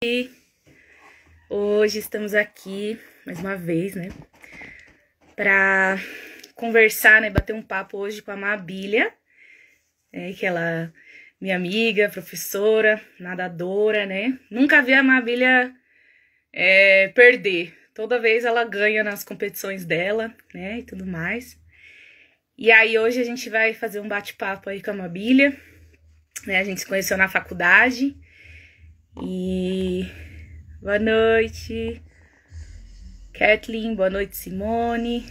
Hoje estamos aqui mais uma vez, né, para conversar, né, bater um papo hoje com a Mabília, que ela é minha amiga, professora, nadadora, né. Nunca vi a Mabília perder. Toda vez ela ganha nas competições dela, né, e tudo mais. E aí hoje a gente vai fazer um bate-papo aí com a Mabília, né, a gente se conheceu na faculdade e... Boa noite, Kathleen, boa noite, Simone.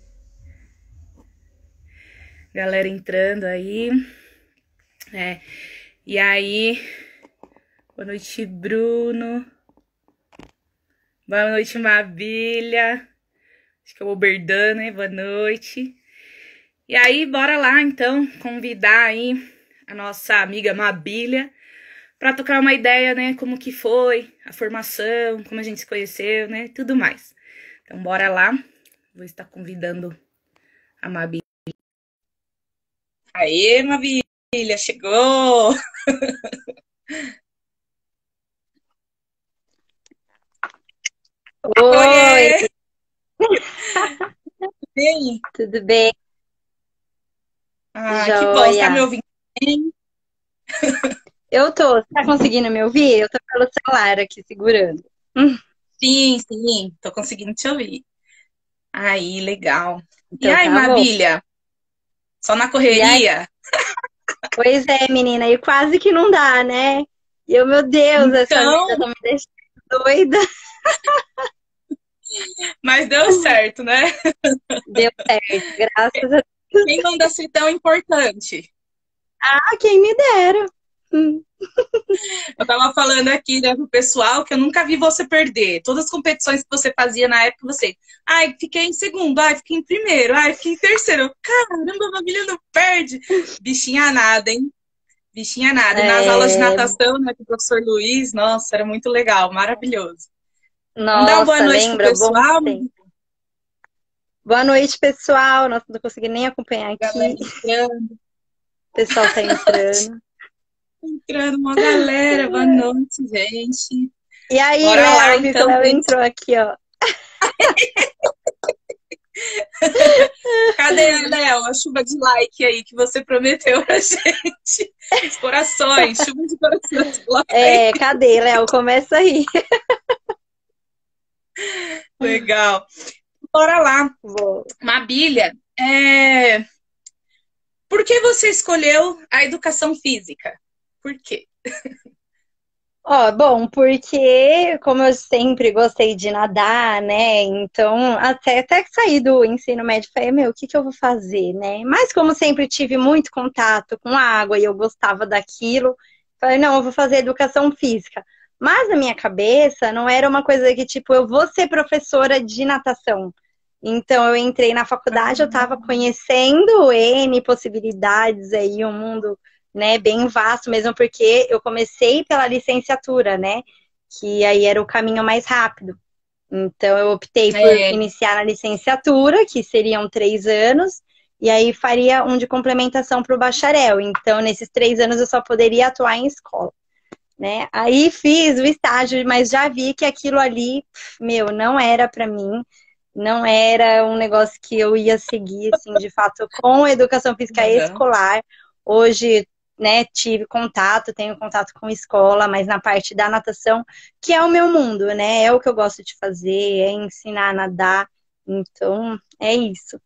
Galera entrando aí. E aí, boa noite, Bruno. Boa noite, Mabília. Acho que é o Oberdan, né? Boa noite. E aí, bora lá, então, convidar aí a nossa amiga Mabília para trocar uma ideia, né, como que foi a formação, como a gente se conheceu, né, tudo mais. Então, bora lá. Vou estar convidando a Mabília. Aê, Mabília, chegou! Oi! Bem? Tudo bem? Ah, que bom, você tá me Joia! ouvindo bem? Eu tô. Você tá conseguindo me ouvir? Eu tô pelo celular aqui segurando. Sim, tô conseguindo te ouvir. Aí, legal. E Então aí, tá bom. Mabília? Só na E aí? correria? Pois é, menina, e quase que não dá, né? E eu, meu Deus, essa vida Então, tá me deixando doida. mas deu certo, né? Deu certo, graças a Deus. Quem manda ser tão importante? Ah, quem me dera. Hum. Eu tava falando aqui, né, pro pessoal que eu nunca vi você perder. Todas as competições que você fazia na época, você... Ai, fiquei em segundo, ai, fiquei em primeiro, ai, fiquei em terceiro. Caramba, a família não perde. Bichinha nada, hein? Bichinha nada. E nas aulas de É, natação, né, com o professor Luiz, nossa, era muito legal, maravilhoso. Vamos dar uma boa nossa, noite pro lembra? Bom pessoal, tempo. Boa noite, pessoal. Nossa, não tô conseguindo nem acompanhar galera aqui. entrando, O pessoal tá entrando. entrando uma galera. Boa noite, gente. E aí, Bora lá, Léo, vi que o então, Léo pra gente... entrou aqui, ó. Cadê, Léo, a chuva de like aí que você prometeu pra gente? Os corações, chuva de corações, coloca aí. Cadê, Léo? Começa aí. Legal. Bora lá. Vou. Mabília, por que você escolheu a educação física? Por quê? Ó, bom, porque como eu sempre gostei de nadar, né? Então, até que saí do ensino médio, falei, meu, o que que eu vou fazer, né? Mas como sempre tive muito contato com água e eu gostava daquilo, falei, não, eu vou fazer educação física. Mas na minha cabeça não era uma coisa que, tipo, eu vou ser professora de natação. Então, eu entrei na faculdade, eu estava conhecendo N possibilidades aí, um mundo, né, bem vasto, mesmo porque eu comecei pela licenciatura, né, que aí era o caminho mais rápido. Então, eu optei por É, iniciar na licenciatura, que seriam 3 anos, e aí faria um de complementação para o bacharel. Então, nesses 3 anos, eu só poderia atuar em escola, né? Aí fiz o estágio, mas já vi que aquilo ali, meu, não era para mim. Não era um negócio que eu ia seguir, assim, de fato, com educação física uhum. escolar. Hoje, né, tive contato, tenho contato com escola, mas na parte da natação, que é o meu mundo, né? É o que eu gosto de fazer, é ensinar a nadar. Então, é isso.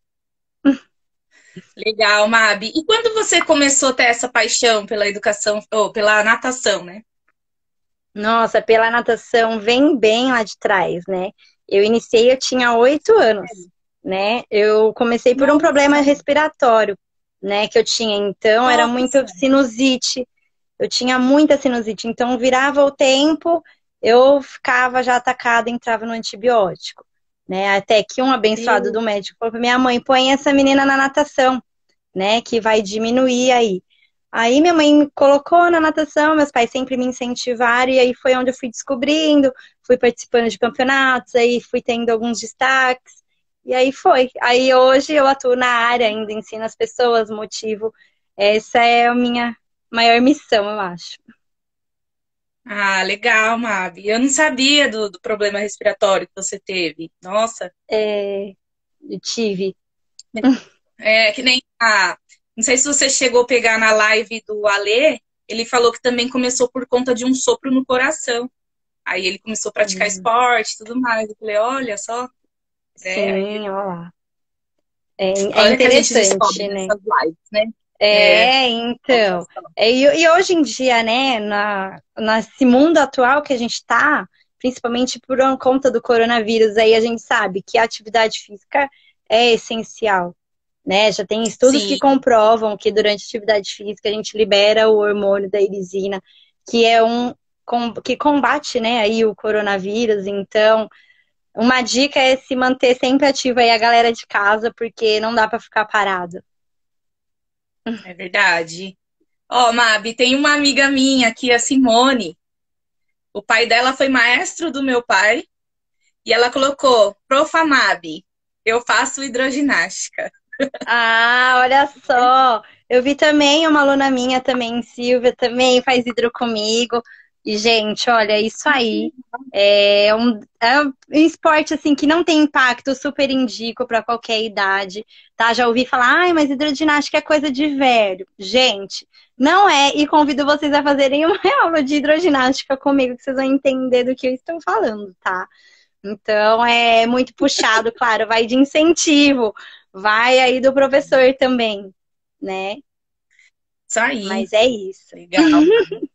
Legal, Mabi. E quando você começou a ter essa paixão pela educação, ou pela natação, né? Nossa, pela natação vem bem lá de trás, né? Eu iniciei, eu tinha 8 anos, né? Eu comecei por um problema Nossa, respiratório, né? Que eu tinha, então era muito nossa. sinusite. Eu tinha muita sinusite, então virava o tempo, eu ficava já atacada, entrava no antibiótico, né? Até que um abençoado Meu, do médico falou pra minha mãe, põe essa menina na natação, né? Que vai diminuir aí. Aí minha mãe me colocou na natação, meus pais sempre me incentivaram, e aí foi onde eu fui descobrindo, fui participando de campeonatos, aí fui tendo alguns destaques, e aí foi. Aí hoje eu atuo na área ainda, ensino as pessoas, motivo. Essa é a minha maior missão, eu acho. Ah, legal, Mabi. Eu não sabia do problema respiratório que você teve. Nossa, É, eu tive. é que nem a. Não sei se você chegou a pegar na live do Alê, ele falou que também começou por conta de um sopro no coração. Aí ele começou a praticar Hum, esporte e tudo mais. Eu falei, olha só, né? sim, olha lá. É Olha que a gente descobre interessante, né? nessas lives, né? É, olha Então. só. E hoje em dia, né, nesse mundo atual que a gente está, principalmente por conta do coronavírus, aí a gente sabe que a atividade física é essencial, né? Já tem estudos que Sim, comprovam que durante a atividade física a gente libera o hormônio da irisina, que é que combate, né, aí o coronavírus. Então, uma dica é se manter sempre ativa aí a galera de casa, porque não dá para ficar parado. é verdade. Ó, Mabi, tem uma amiga minha aqui, a Simone. O pai dela foi maestro do meu pai e ela colocou, Profa Mabi, eu faço hidroginástica. Ah, olha só. Eu vi também uma aluna minha também, Silvia, também faz hidro comigo. E, gente, olha, isso aí é um esporte assim que não tem impacto, super indico para qualquer idade, tá? Já ouvi falar, ai, mas hidroginástica é coisa de velho. Gente, não é, e convido vocês a fazerem uma aula de hidroginástica comigo, que vocês vão entender do que eu estou falando, tá? Então é muito puxado, claro, vai de incentivo, vai aí do professor também, né? Isso aí, Mas é isso. legal.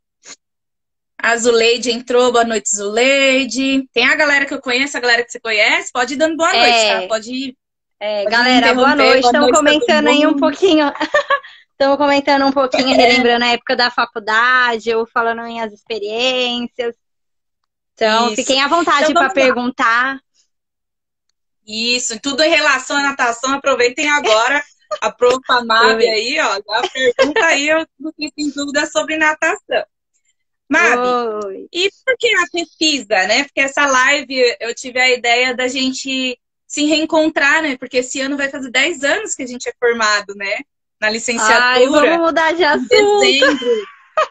A Zuleide entrou, boa noite, Zuleide. Tem a galera que eu conheço, a galera que você conhece, pode ir dando boa noite, tá? É, Pode me galera, boa interromper, noite. boa Estamos noite todo comentando aí um mundo. pouquinho, estamos comentando um pouquinho, relembrando a época da faculdade, ou falando em as experiências. Então, Isso. fiquem à Então vontade para vamos lá. perguntar. Isso, tudo em relação à natação, aproveitem agora a Profa Mabi Aproveita. aí, ó. Já pergunta aí, eu não fiquei em dúvida sobre natação. Mabi, Oi. e por que a pesquisa, né? Porque essa live eu tive a ideia da gente se reencontrar, né? Porque esse ano vai fazer 10 anos que a gente é formado, né? Na Ai, vamos licenciatura, mudar de em assunto. dezembro.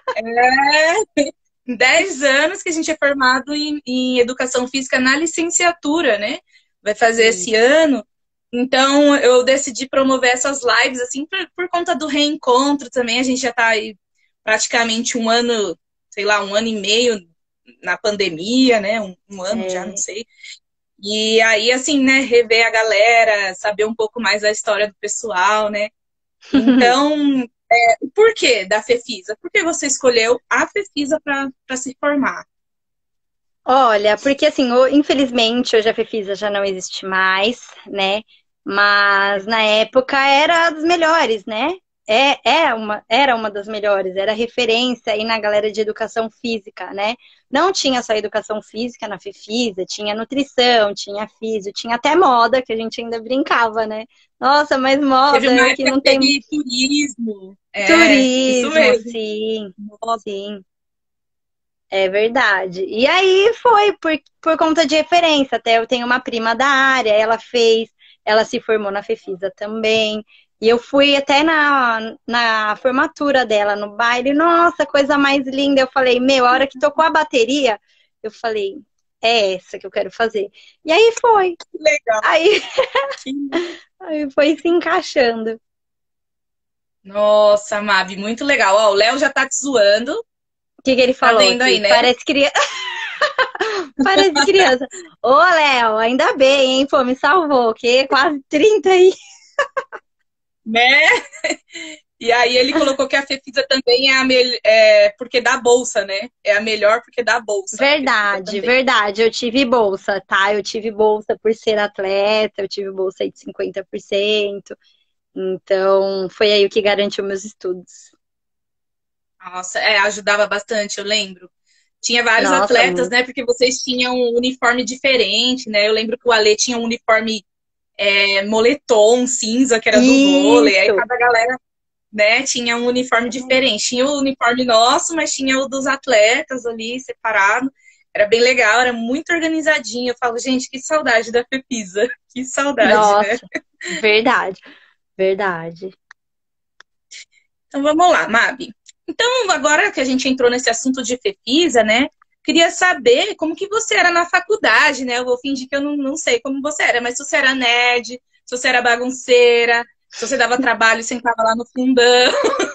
Em 10 anos que a gente é formado em educação física na licenciatura, né? Vai fazer esse Isso. ano. Então, eu decidi promover essas lives, assim, por conta do reencontro também. A gente já está aí praticamente um ano, sei lá, um ano e meio na pandemia, né? Um ano já, não É. sei. E aí, assim, né, rever a galera, saber um pouco mais da história do pessoal, né? Então, o porquê da Fefisa? Por que você escolheu a Fefisa para se formar? Olha, porque assim, infelizmente hoje a Fefisa já não existe mais, né? Mas na época era das melhores, né? Era uma das melhores, era referência aí na galera de educação física, né? Não tinha só educação física na Fefisa, tinha nutrição, tinha físio, tinha até moda, que a gente ainda brincava, né? Nossa, mas Teve moda uma que época não que tem teve turismo. É, isso turismo, mesmo. sim, Nossa, sim. É verdade. E aí foi por conta de referência. Até eu tenho uma prima da área, ela se formou na Fefisa também. E eu fui até na formatura dela, no baile. Nossa, coisa mais linda. Eu falei, meu, a hora que tocou a bateria, eu falei, é essa que eu quero fazer. E aí foi. que legal. Aí, Que... aí foi se encaixando. O Nossa, Mabi, muito legal. Ó, o Léo já tá te zoando. que ele Tá falou vendo aí, aqui? né? Parece criança. Parece criança. Ô, Léo, ainda bem, hein? Pô, me salvou, que quase 30 aí. Né? E aí ele colocou que a Fefisa também porque dá bolsa, né? É a melhor porque dá bolsa, a Fefisa Verdade, também. verdade. Eu tive bolsa, tá? Eu tive bolsa por ser atleta, eu tive bolsa aí de 50%. Então, foi aí o que garantiu meus estudos. Nossa, ajudava bastante, eu lembro. Tinha vários Nossa, atletas, né? Porque vocês tinham um uniforme diferente, né? Eu lembro que o Ale tinha um uniforme moletom cinza, que era do vôlei. Aí isso. cada galera, né, tinha um uniforme diferente. Tinha o uniforme nosso, mas tinha o dos atletas ali separado. Era bem legal, era muito organizadinho. Eu falo, gente, que saudade da Pepisa. Que saudade, né? Nossa, verdade, verdade. Então vamos lá, Mabi. Então, agora que a gente entrou nesse assunto de FEFISA, né? Queria saber como que você era na faculdade, né? Eu vou fingir que eu não sei como você era, mas se você era nerd, se você era bagunceira, se você dava trabalho e sentava lá no fundão.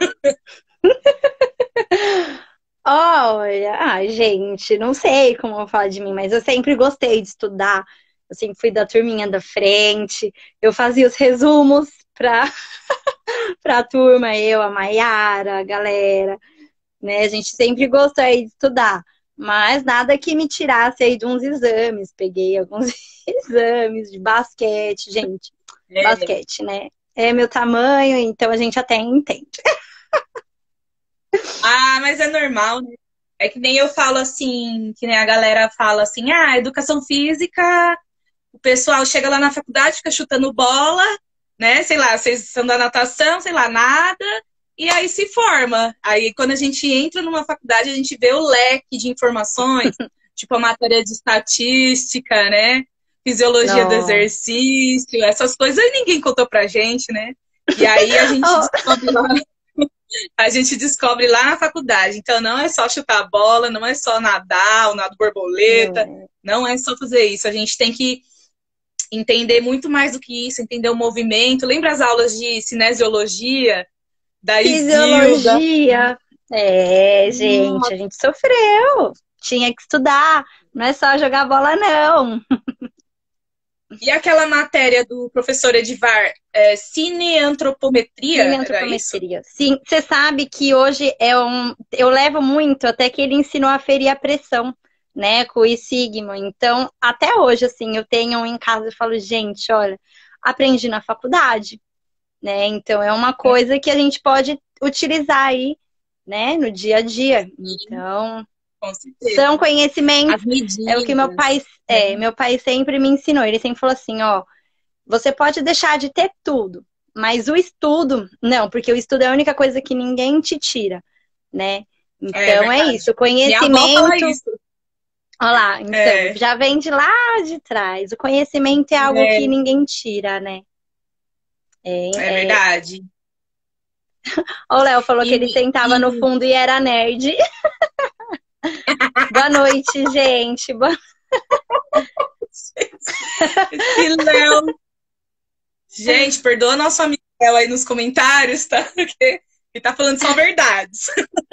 Olha, ai, gente, não sei como eu vou falar de mim, mas eu sempre gostei de estudar. Eu sempre fui da turminha da frente. Eu fazia os resumos para a turma, eu, a Maiara, a galera, né? A gente sempre gostou aí de estudar, mas nada que me tirasse aí de uns exames. Peguei alguns exames de basquete, gente. É. Basquete, né? É meu tamanho, então a gente até entende. Ah, mas é normal, né? É que nem eu falo assim, que nem a galera fala assim, ah, educação física, o pessoal chega lá na faculdade, fica chutando bola, né? Sei lá, vocês são da natação, sei lá, nada, e aí se forma. Aí quando a gente entra numa faculdade, a gente vê o leque de informações, tipo a matéria de estatística, né? Fisiologia do Não. exercício, essas coisas ninguém contou pra gente, né? E aí a gente Oh, descobre lá a gente descobre lá na faculdade. Então, não é só chutar a bola, não é só nadar, o nado não borboleta, é. não é só fazer isso. A gente tem que entender muito mais do que isso, entender o movimento. Lembra as aulas de cinesiologia, da Isilda? Fisiologia. É, gente, a Nossa. gente sofreu. Tinha que estudar. Não é só jogar bola, não. E aquela matéria do professor Edivar, cineantropometria, era isso? Cineantropometria. Sim, você sabe que hoje eu levo muito até que ele ensinou a ferir a pressão, né, com o I sigma. Então, até hoje, assim, eu tenho um em casa e falo, gente, olha, aprendi na faculdade, né? Então, é uma coisa que a gente pode utilizar aí, né, no dia a dia. Sim, Então, com certeza. são conhecimentos, As é o que medidas, né? meu pai sempre me ensinou. Ele sempre falou assim, ó, você pode deixar de ter tudo, mas o estudo, não, porque o estudo é a única coisa que ninguém te tira, né? É Então é isso, verdade. o Minha avó fala conhecimento, isso. olha lá, então, É, já vem de lá de trás. O conhecimento é algo que é, ninguém tira, né? é É, é... verdade. O Léo falou que ele E, sentava no e fundo e era nerd. Boa noite, gente. esse Léo. Gente, perdoa nosso amigo Léo aí nos comentários, tá? Porque ele tá falando só verdades.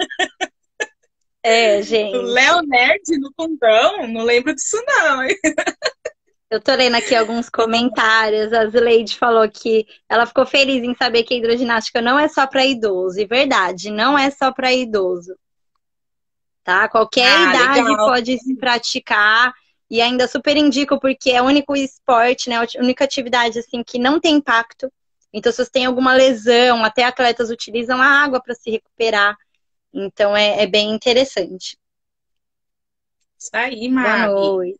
É, O gente. Léo Nerd no fundão, não lembro disso, não, hein? Eu tô lendo aqui alguns comentários. A Zuleide falou que ela ficou feliz em saber que a hidroginástica não é só para idoso. E verdade, não é só para idoso, tá? Qualquer Ah, idade legal. pode se praticar e ainda super indico porque é o único esporte, né? A única atividade assim que não tem impacto. Então, se você tem alguma lesão, até atletas utilizam a água para se recuperar. Então, é bem interessante. Isso aí, Boa Mabi. noite.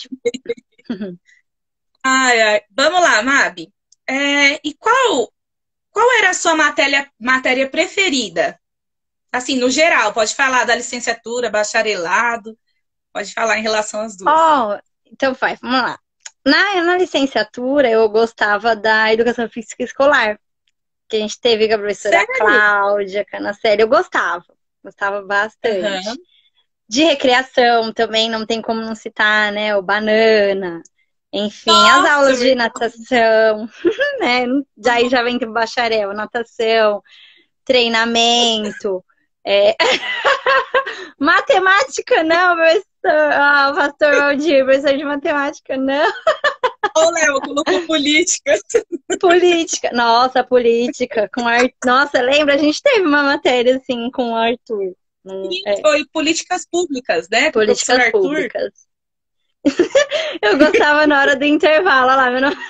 Ai, ai. Vamos lá, Mabi. E qual era a sua matéria preferida? Assim, no geral, pode falar da licenciatura, bacharelado, pode falar em relação às duas. Ó, então vai, vamos lá. Na licenciatura, eu gostava da educação física escolar, que a gente teve com a professora Sério? Cláudia Canassério. Eu gostava bastante. Aham. De recreação também, não tem como não citar, né? O banana. Enfim, as Nossa, aulas de verdade. natação, né? Daí já vem pro bacharel, natação, treinamento. É, matemática não, professor. Ah, o pastor Valdir, professor de matemática não. Ô, Léo, colocou política. Política. Nossa, política com Arthur. Nossa, lembra? A gente teve uma matéria assim com o Arthur. Sim, É, foi políticas públicas, né? Com o professor políticas Arthur. públicas. Eu gostava na hora do intervalo olha lá, meu nome.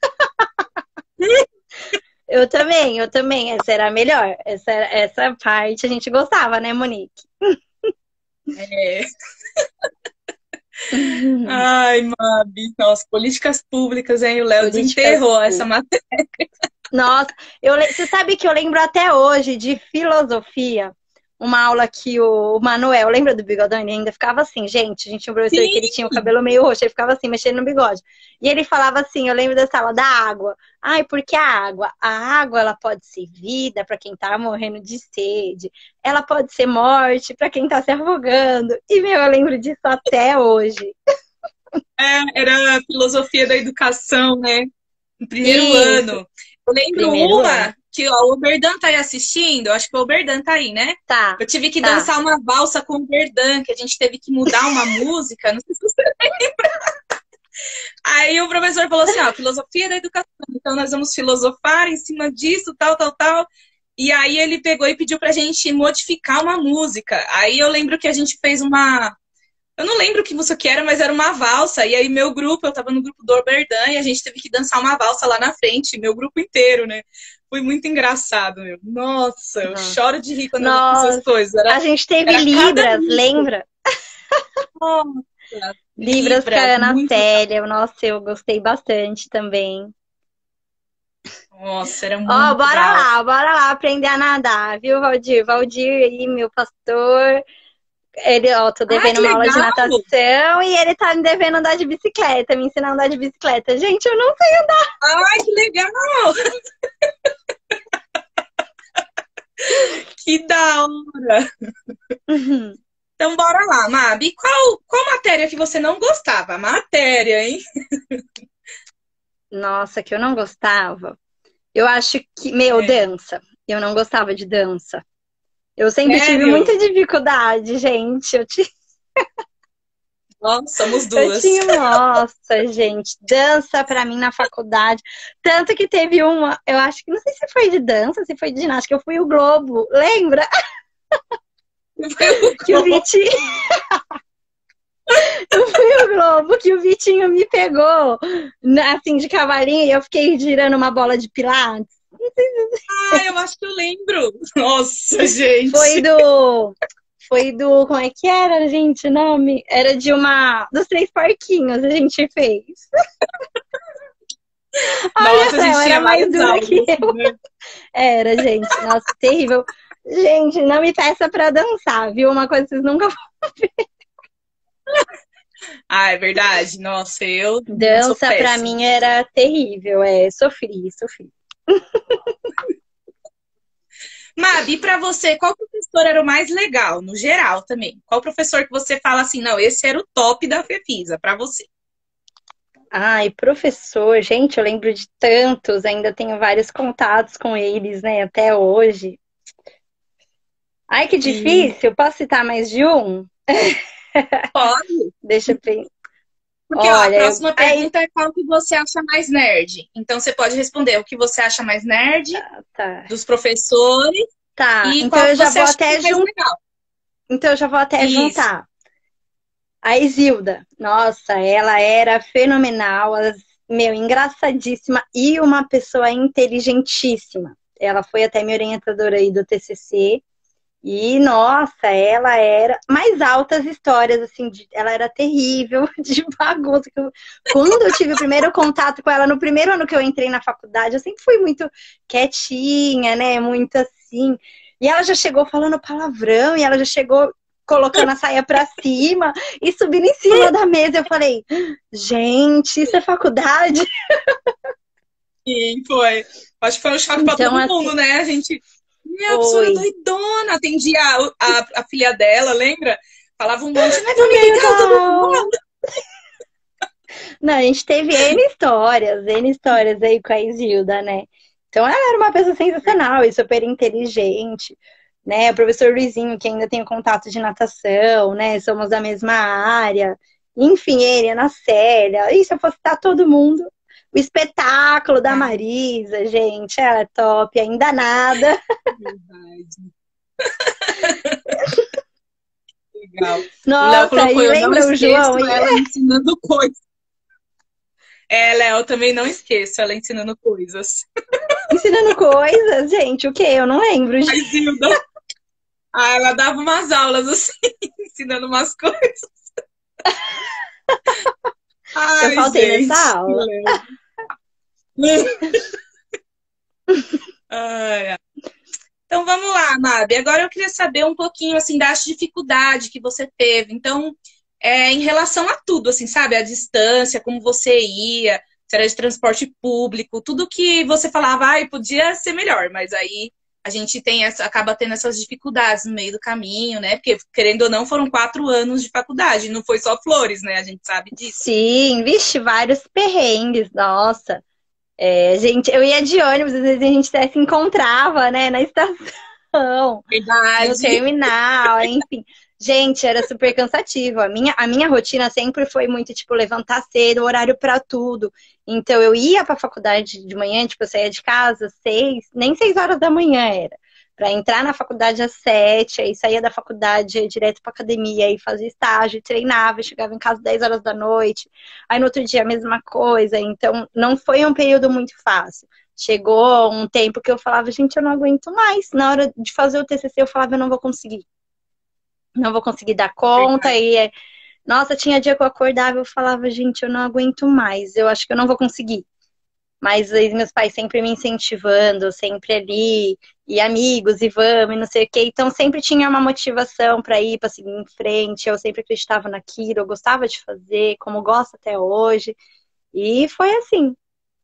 Eu também. Essa era a melhor. Essa parte a gente gostava, né, Monique? É. Ai, Mabi, nossa, políticas públicas, hein? O Léo Políticas desenterrou essa públicas. matéria. Nossa, você sabe que eu lembro até hoje de filosofia. uma aula que o Manuel, lembra do bigodão? Ele ainda ficava assim, gente. A gente tinha um professor que ele Sim. tinha o cabelo meio roxo, ele ficava assim, mexendo no bigode. E ele falava assim, eu lembro dessa aula da água. Ai, porque a água? A água, ela pode ser vida para quem tá morrendo de sede. Ela pode ser morte para quem tá se afogando. E, meu, eu lembro disso até hoje. Era a filosofia da educação, né? No primeiro Isso, ano. Eu lembro primeiro ano. uma que ó, o Oberdan tá aí assistindo, acho que o Oberdan tá aí, né? Tá, Eu tive que tá. dançar uma valsa com o Oberdan, que a gente teve que mudar uma música, não sei se você... Aí o professor falou assim, ó, filosofia da educação, então nós vamos filosofar em cima disso, tal, tal, tal. E aí ele pegou e pediu pra gente modificar uma música. Aí eu lembro que a gente fez uma... Eu não lembro que música que era, mas era uma valsa. E aí meu grupo, eu tava no grupo do Oberdan e a gente teve que dançar uma valsa lá na frente, meu grupo inteiro, né? Foi muito engraçado, meu. Nossa, eu Uhum. choro de rir quando eu lembro Nossa, essas coisas. a gente teve Era cada Libras, música. lembra? Nossa, Libras com a Libras, Ana muito legal. Célia. Nossa, eu gostei bastante também. Nossa, era Ó, muito legal. bora lá aprender a nadar, viu, Valdir? Valdir aí, meu pastor. Ele, ó, tô Ai, devendo que uma aula de legal! natação e ele tá me devendo andar de bicicleta, me ensinar a andar de bicicleta. Gente, eu não Ai, que legal! Que da hora! sei. Então, bora lá, Mabi. Qual matéria que você não gostava? Matéria, hein? Nossa, que eu não gostava. Eu acho que, meu, É. dança. Eu não gostava de dança. Eu sempre tive Sério? muita dificuldade, gente. Nossa, somos Eu duas. tinha, nossa, gente, dança pra mim na faculdade. Tanto que teve uma, eu acho que, não sei se foi de dança, se foi de ginástica, eu fui o Globo, lembra? Que o Vitinho, eu fui o Globo, que o Vitinho me pegou, assim, de cavalinho, e eu fiquei girando uma bola de pilates. Ah, eu acho que eu lembro. Nossa, Foi gente. do, foi do, como é que era, gente, o nome? Era de dos três parquinhos a gente fez. Olha Nossa, a só, gente era tinha mais várias dura aulas, que assim, eu. né? Era, gente, nossa, terrível. Gente, não me peça pra dançar, viu? Uma coisa que vocês nunca. Ah, é verdade? Nossa, eu sou Dança pra péssima. mim era terrível, sofri. Mabi, pra você, qual professor era o mais legal, no geral também? Qual professor que você fala assim, não, esse era o top da Fefisa, pra você? Ai, professor, gente, eu lembro de tantos, ainda tenho vários contatos com eles, né, até hoje. Ai, que Sim. difícil, posso citar mais de um? Pode. Deixa eu pensar. Porque, ó, a Olha, próxima pergunta é qual que você acha mais nerd. Então, você pode responder o que você acha mais nerd tá. dos professores Tá, e então qual eu que já você vou acha que é até mais juntar. legal. Então eu já vou até Isso. juntar. A Isilda, nossa, ela era fenomenal, meu, engraçadíssima e uma pessoa inteligentíssima. Ela foi até minha orientadora aí do TCC e, nossa, ela era mais altas histórias, assim, ela era terrível, de bagunça. Quando eu tive o primeiro contato com ela, no primeiro ano que eu entrei na faculdade, eu sempre fui muito quietinha, né, muito assim. E ela já chegou falando palavrão, e ela já chegou colocando a saia pra cima e subindo em cima da mesa. Eu falei, gente, isso é faculdade? Sim, foi. Acho que foi um choque pra Então, todo assim, mundo, né? A gente. Meu, a professora foi doidona. Atendia a filha dela, lembra? Falava um monte, né? no Vamos meio ligar da o todo aula. mundo. Não, a gente teve N histórias aí com a Isilda, né? Então ela era uma pessoa sensacional e super inteligente, né? O professor Luizinho, que ainda tem contato de natação, né? Somos da mesma área. Enfim, ele, Ana Célia. E se eu fosse citar todo mundo, o espetáculo da Ah, Marisa, gente, ela é top, ainda nada. verdade. Legal. O Léo Nossa, colocou, e eu não lembra o esqueço João? ela ensinando coisas. É, Léo, também não esqueço ela ensinando coisas. Ensinando coisas, gente, o quê? Eu não lembro. A Zilda, ela dava umas aulas assim, ensinando umas coisas. Eu Ai, faltei nessa gente, que aula. lembro. Ai, ai. Então vamos lá, Mabi. Agora eu queria saber um pouquinho assim das dificuldades que você teve. Então, em relação a tudo, assim, sabe? A distância, como você ia, se era de transporte público, tudo que você falava, ai, podia ser melhor, mas aí a gente acaba tendo essas dificuldades no meio do caminho, né? Porque, querendo ou não, foram 4 anos de faculdade, não foi só flores, né? A gente sabe disso. Sim, vixe, vários perrengues, nossa. Gente, eu ia de ônibus, às vezes a gente até se encontrava, né, na estação, no Verdade. terminal, enfim. Gente, era super cansativo. A minha rotina sempre foi muito, tipo, levantar cedo, horário pra tudo. Então, eu ia pra faculdade de manhã, tipo, eu saía de casa às 6, nem 6 horas da manhã era. Pra entrar na faculdade às 7, aí saía da faculdade ia direto pra academia, aí fazia estágio, treinava, chegava em casa às 10 horas da noite. Aí no outro dia a mesma coisa. Então, não foi um período muito fácil. Chegou um tempo que eu falava, gente, eu não aguento mais. Na hora de fazer o TCC, eu falava, eu não vou conseguir. Não vou conseguir dar conta. Verdade. E, nossa, tinha dia que eu acordava e eu falava, gente, eu não aguento mais. Eu acho que eu não vou conseguir. Mas aí meus pais sempre me incentivando, sempre ali, e amigos, e vamos, e não sei o quê. Então sempre tinha uma motivação para ir, para seguir em frente. Eu sempre acreditava naquilo, eu gostava de fazer, como gosto até hoje. E foi assim.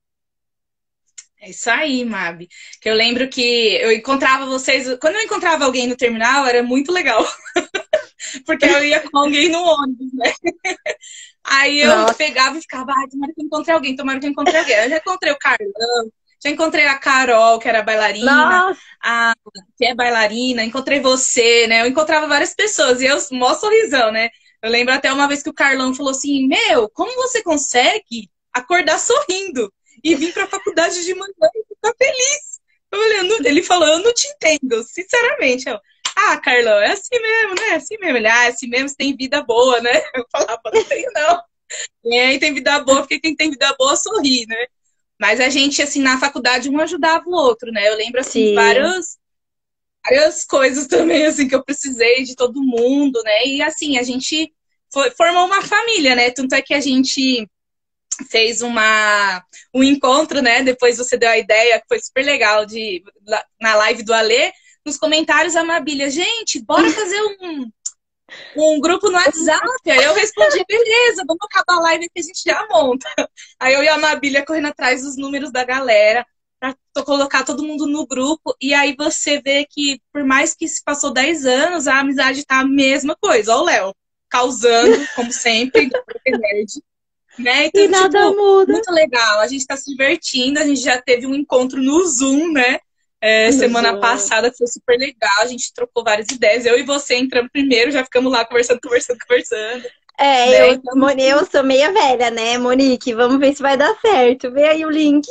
É isso aí, Mabi. Que eu lembro que eu encontrava vocês. Quando eu encontrava alguém no terminal, era muito legal. Porque eu ia com alguém no ônibus, né? Aí eu Nossa, pegava e ficava, ai, tomara que eu encontrei alguém, tomara que eu encontrei alguém. Eu já encontrei o Carlão, já encontrei a Carol, que era bailarina, nossa, a que é bailarina, encontrei você, né? Eu encontrava várias pessoas e eu, mó sorrisão, né? Eu lembro até uma vez que o Carlão falou assim: Meu, como você consegue acordar sorrindo e vir pra faculdade de manhã e ficar feliz? Eu falei, ele falou, eu não te entendo, sinceramente. Carlão, é assim mesmo, né? É assim mesmo. Ele, é assim mesmo, você tem vida boa, né? Eu falava, não tenho, não. Quem tem vida boa, porque quem tem vida boa sorri, né? Mas a gente, assim, na faculdade, um ajudava o outro, né? Eu lembro, assim, de sim, várias coisas também, assim, que eu precisei de todo mundo, né? E, assim, a gente formou uma família, né? Tanto é que a gente fez um encontro, né? Depois você deu a ideia, que foi super legal, na live do Alê, nos comentários, a Mabília, gente, bora fazer um grupo no WhatsApp. Aí eu respondi, beleza, vamos acabar a live que a gente já monta. Aí eu e a Mabília correndo atrás dos números da galera, pra colocar todo mundo no grupo. E aí você vê que, por mais que se passou 10 anos, a amizade tá a mesma coisa. Ó o Léo, causando, como sempre, nerd, né? e Então, nada tipo, muda. muito legal. A gente tá se divertindo, a gente já teve um encontro no Zoom, né? No Semana Zoom. passada, que foi super legal. A gente trocou várias ideias. Eu e você entramos primeiro, já ficamos lá conversando, conversando, conversando. Né? Então, Eu sou meia velha, né, Monique? Vamos ver se vai dar certo. Vê aí o link.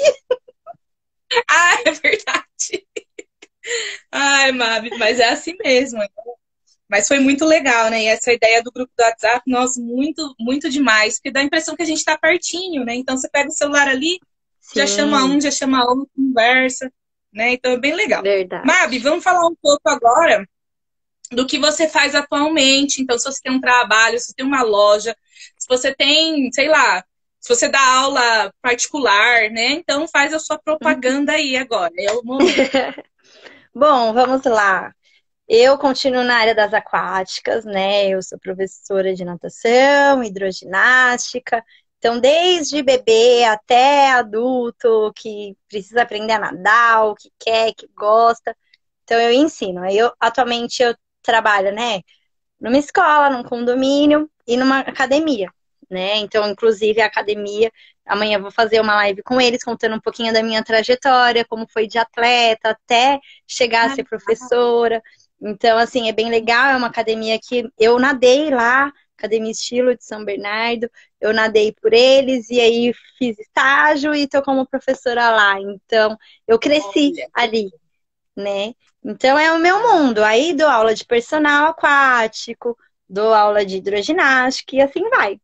é verdade. Ai, Mabi, mas é assim mesmo. Mas foi muito legal, né? E essa ideia do grupo do WhatsApp, nossa, muito, muito demais. Porque dá a impressão que a gente tá pertinho, né? Então você pega o celular ali, Sim, já chama um, conversa, né? Então é bem legal. Mabi, verdade. vamos falar um pouco agora do que você faz atualmente. Então, se você tem um trabalho, se você tem uma loja, se você tem, sei lá, se você dá aula particular, né? Então faz a sua propaganda aí agora, é o momento. Bom, vamos lá. Eu continuo na área das aquáticas, né? Eu sou professora de natação, hidroginástica. Então, desde bebê até adulto que precisa aprender a nadar, o que quer, que gosta. Então, eu ensino. Atualmente, eu trabalho, né? Numa escola, num condomínio e numa academia, né? Então, inclusive, a academia, amanhã eu vou fazer uma live com eles, contando um pouquinho da minha trajetória, como foi de atleta até chegar a ser professora. Então, assim, é bem legal, é uma academia que eu nadei lá, Academia Estilo de São Bernardo, eu nadei por eles e aí fiz estágio e tô como professora lá. Então, eu cresci Olha, ali, né? Então é o meu mundo. Aí dou aula de personal aquático, dou aula de hidroginástica e assim vai.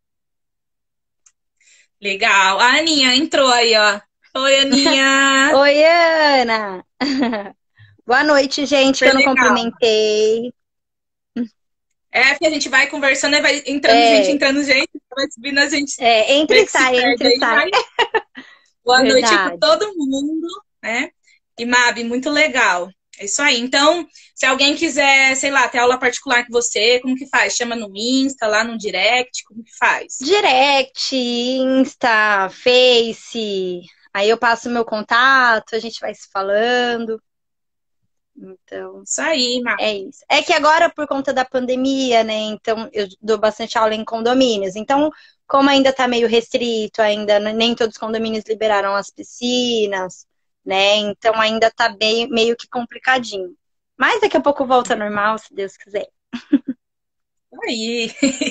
legal. A Aninha entrou aí, ó. Oi, Aninha. Oi, Ana! Boa noite, gente, que Super eu não legal. cumprimentei. É que a gente vai conversando, aí vai É, entrando gente, vai subindo a gente entra meio e que se sai, perde entra e aí, sai. mas boa noite para Verdade. todo mundo, né? E Mabi, muito legal. É isso aí. Então, se alguém quiser, sei lá, ter aula particular com você, como que faz? Chama no Insta, lá no direct, como que faz? Direct, Insta, Face, aí eu passo meu contato, a gente vai se falando. Então, Isso aí, é isso. É que agora, por conta da pandemia, né? Então, eu dou bastante aula em condomínios. Então, como ainda tá meio restrito, ainda nem todos os condomínios liberaram as piscinas, né? Então, ainda tá bem, meio que complicadinho. Mas daqui a pouco volta ao normal, se Deus quiser. aí.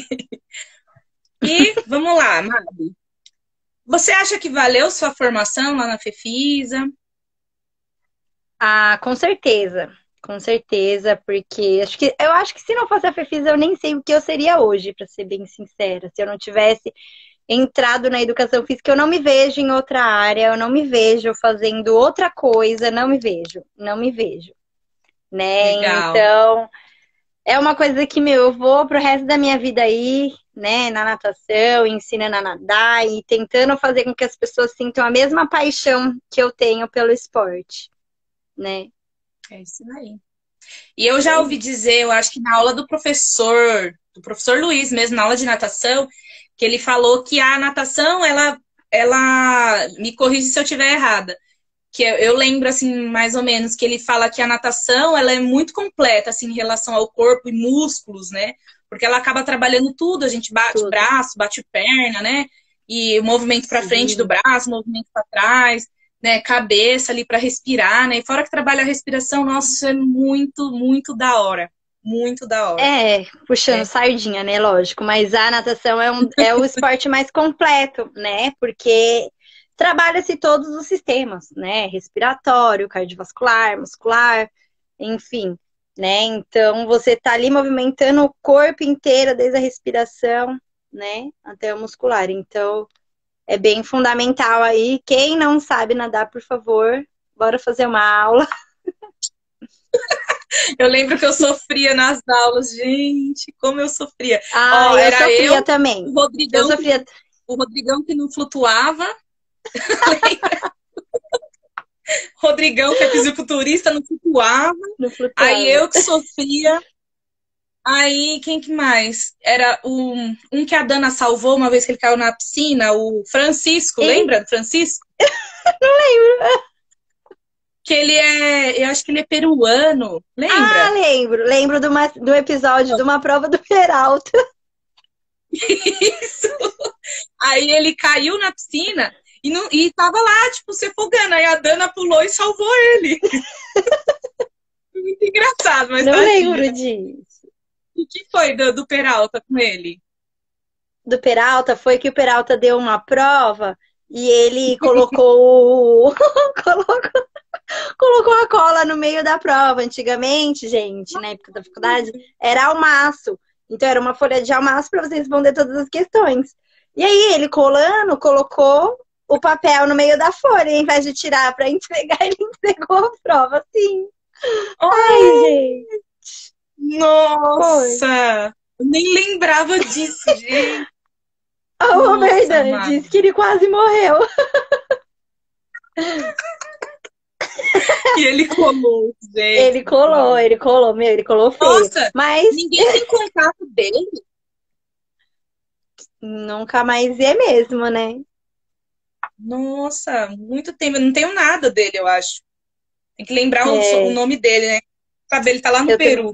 E vamos lá, Mabi. Você acha que valeu sua formação lá na Fefisa? Ah, com certeza. Com certeza, porque eu acho que se não fosse a Fefisa, eu nem sei o que eu seria hoje, para ser bem sincera. Se eu não tivesse entrado na educação física, eu não me vejo em outra área, eu não me vejo fazendo outra coisa, não me vejo, não me vejo, né? Legal. Então, é uma coisa que, meu, eu vou pro resto da minha vida aí, né, na natação, ensinando a nadar e tentando fazer com que as pessoas sintam a mesma paixão que eu tenho pelo esporte, né? É isso aí. E eu É já ouvi isso. dizer, eu acho que na aula do professor Luiz mesmo, na aula de natação, que ele falou que a natação, ela me corrige se eu estiver errada. Que eu lembro, assim, mais ou menos, que ele fala que a natação, ela é muito completa, assim, em relação ao corpo e músculos, né? Porque ela acaba trabalhando tudo, a gente bate Tudo. braço, bate perna, né? E o movimento para frente do Sim. braço, movimento para trás, né? Cabeça ali para respirar, né? E fora que trabalha a respiração, nossa, isso é muito, muito da hora. Muito da hora. É, puxando É, sardinha, né? Lógico, mas a natação é o esporte mais completo, né? Porque trabalha-se todos os sistemas, né? Respiratório, cardiovascular, muscular, enfim, né? Então você tá ali movimentando o corpo inteiro, desde a respiração, né? Até o muscular. Então é bem fundamental aí. Quem não sabe nadar, por favor, bora fazer uma aula. eu lembro que eu sofria nas aulas, gente, como eu sofria. Ah, Ó, eu era sofria eu, também. o Eu Rodrigão, sofria. o Rodrigão que não flutuava, Rodrigão, que é fisiculturista, não flutuava. Não Aí flutuava. eu que sofria. Aí, quem que mais? Era um que a Dana salvou uma vez que ele caiu na piscina, o Francisco, E lembra do Francisco? Que ele eu acho que ele é peruano, lembra? lembro do episódio de uma prova do Peralta. Isso. Aí ele caiu na piscina e tava lá, tipo, se afogando. Aí a Dana pulou e salvou ele. Muito engraçado, mas Não tadinho, lembro né? disso. O que foi do Peralta com ele? Do Peralta foi que o Peralta deu uma prova e ele colocou colocou, colocou a cola no meio da prova. Antigamente, gente, na época da faculdade, era almaço. Então era uma folha de almaço para você responder todas as questões. E aí ele colando, colocou o papel no meio da folha, e, ao invés de tirar para entregar, ele entregou a prova assim. Ai, Oh, gente, foi. nossa! Eu nem lembrava disso, gente. A Nossa, Roberta mano. disse que ele quase morreu. E ele colou, gente do céu. Ele colou feio. Nossa, Mas ninguém tem contato dele. nunca mais é mesmo, né? Nossa, muito tempo. Eu não tenho nada dele, eu acho. Tem que lembrar o É, nome dele, né? Sabe, ele tá lá no eu Peru. também.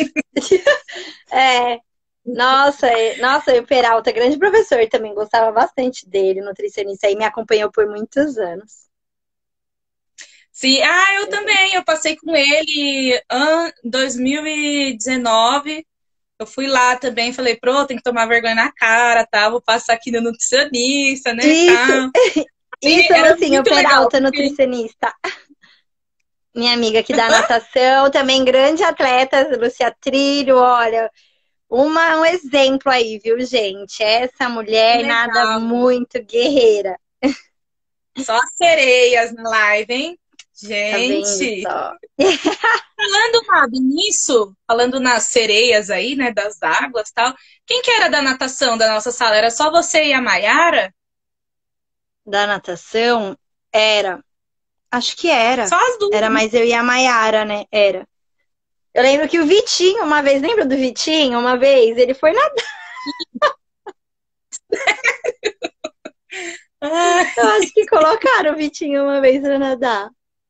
É, nossa, e o Peralta, grande professor, também gostava bastante dele, nutricionista, aí me acompanhou por muitos anos. Sim, eu também. Eu passei com ele em 2019. Eu fui lá também, falei, pronto, tem que tomar vergonha na cara, tá? Vou passar aqui no nutricionista, né, Isso, tá? E isso, era Lucinha, o muito legal, Peralta, porque nutricionista. Minha amiga que dá natação, também grande atleta, Lucia Trilho, olha, um exemplo aí, viu, gente? Essa que mulher nada legal. muito guerreira, Só as sereias na live, hein? tá vendo Gente, só? falando, Mabi, nisso, falando nas sereias aí, né, das águas e tal, quem que era da natação da nossa sala? Era só você e a Maiara? Da natação era Acho que era. Só as duas. Era mais eu e a Maiara, né? Era. Eu lembro que o Vitinho, uma vez, lembra do Vitinho? Uma vez, ele foi nadar. Ah, Eu acho que colocaram o Vitinho uma vez pra nadar.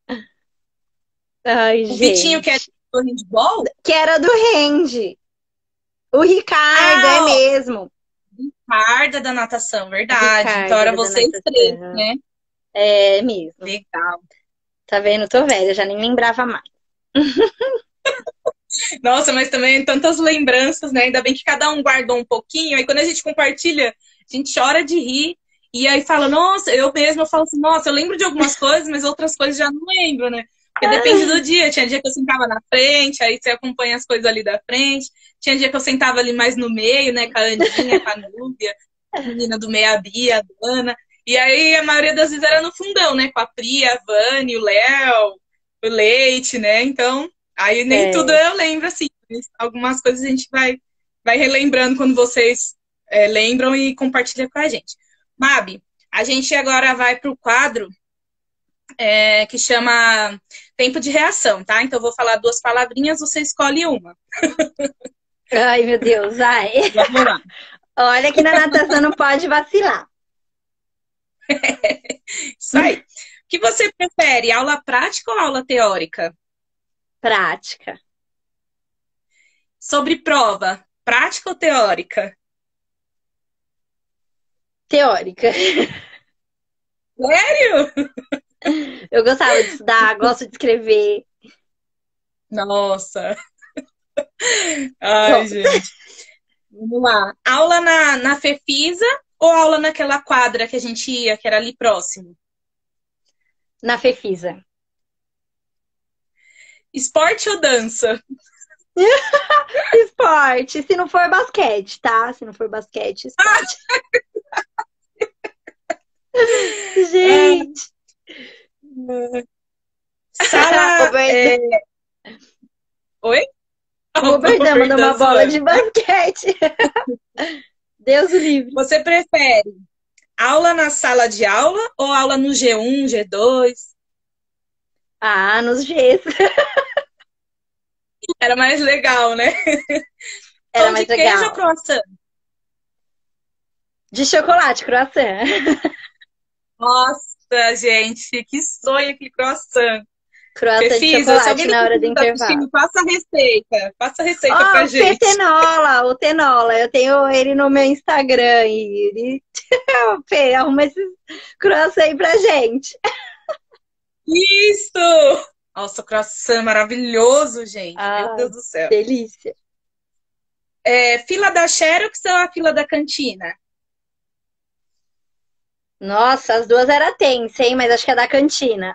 Ai, o Vitinho, que é gente. do handball? Que era do Rende. O Ricardo, é Ah, ó, mesmo. Ricarda da natação, O verdade. Então Ricardo era era da vocês três, natação. né? É mesmo. Legal. Tá vendo? Tô velha, já nem lembrava mais. Nossa, mas também tantas lembranças, né? Ainda bem que cada um guardou um pouquinho. Aí quando a gente compartilha, a gente chora de rir. E aí fala, nossa, eu mesma falo assim, nossa, eu lembro de algumas coisas, mas outras coisas já não lembro, né? Porque depende do dia. Tinha dia que eu sentava na frente, aí você acompanha as coisas ali da frente. Tinha dia que eu sentava ali mais no meio, né? Com a Andinha, com a Núbia, a menina do meio, a Bia, a Dana. E aí a maioria das vezes era no fundão, né? Com a Pri, a Vani, o Léo, o Leite, né? Então, aí nem tudo É. eu lembro, assim. Algumas coisas a gente vai relembrando quando vocês lembram e compartilham com a gente. Mabi, a gente agora vai para o quadro que chama Tempo de Reação, tá? Então, eu vou falar duas palavrinhas, você escolhe uma. Ai, meu Deus, ai. Vamos lá. Olha que na natação não pode vacilar. Isso aí. O que você prefere, aula prática ou aula teórica? Prática. Sobre prova, prática ou teórica? Teórica. Sério? Eu gostava de estudar, gosto de escrever. Nossa. Ai, Gosto. gente. Vamos lá. Aula na Fefisa ou aula naquela quadra que a gente ia, que era ali próximo? Na Fefisa. Esporte ou dança? Esporte. Se não for basquete, tá? Se não for basquete, esporte. Gente. Sala. Oi? O Verdão mandou uma bola de basquete. Deus o livre. Você prefere aula na sala de aula ou aula no G1, G2? Ah, nos Gs. Era mais legal, né? Era Pão mais de queijo ou legal. croissant? De chocolate, croissant. Nossa, gente, que sonho aquele croissant. Croissant de Fefisa, se chocolate alguém do na hora do Fefisa tá arruma assistindo, passa a receita pra o gente. Fetenola, o Tenola. Eu tenho ele no meu Instagram e ele Fê, arruma esses croissants aí pra gente. Isso! Nossa, croissant maravilhoso, gente. Meu Ai, Deus do céu. delícia. Fila da Xerox ou a fila da cantina? Nossa, as duas era tensa, hein? Mas acho que é da cantina.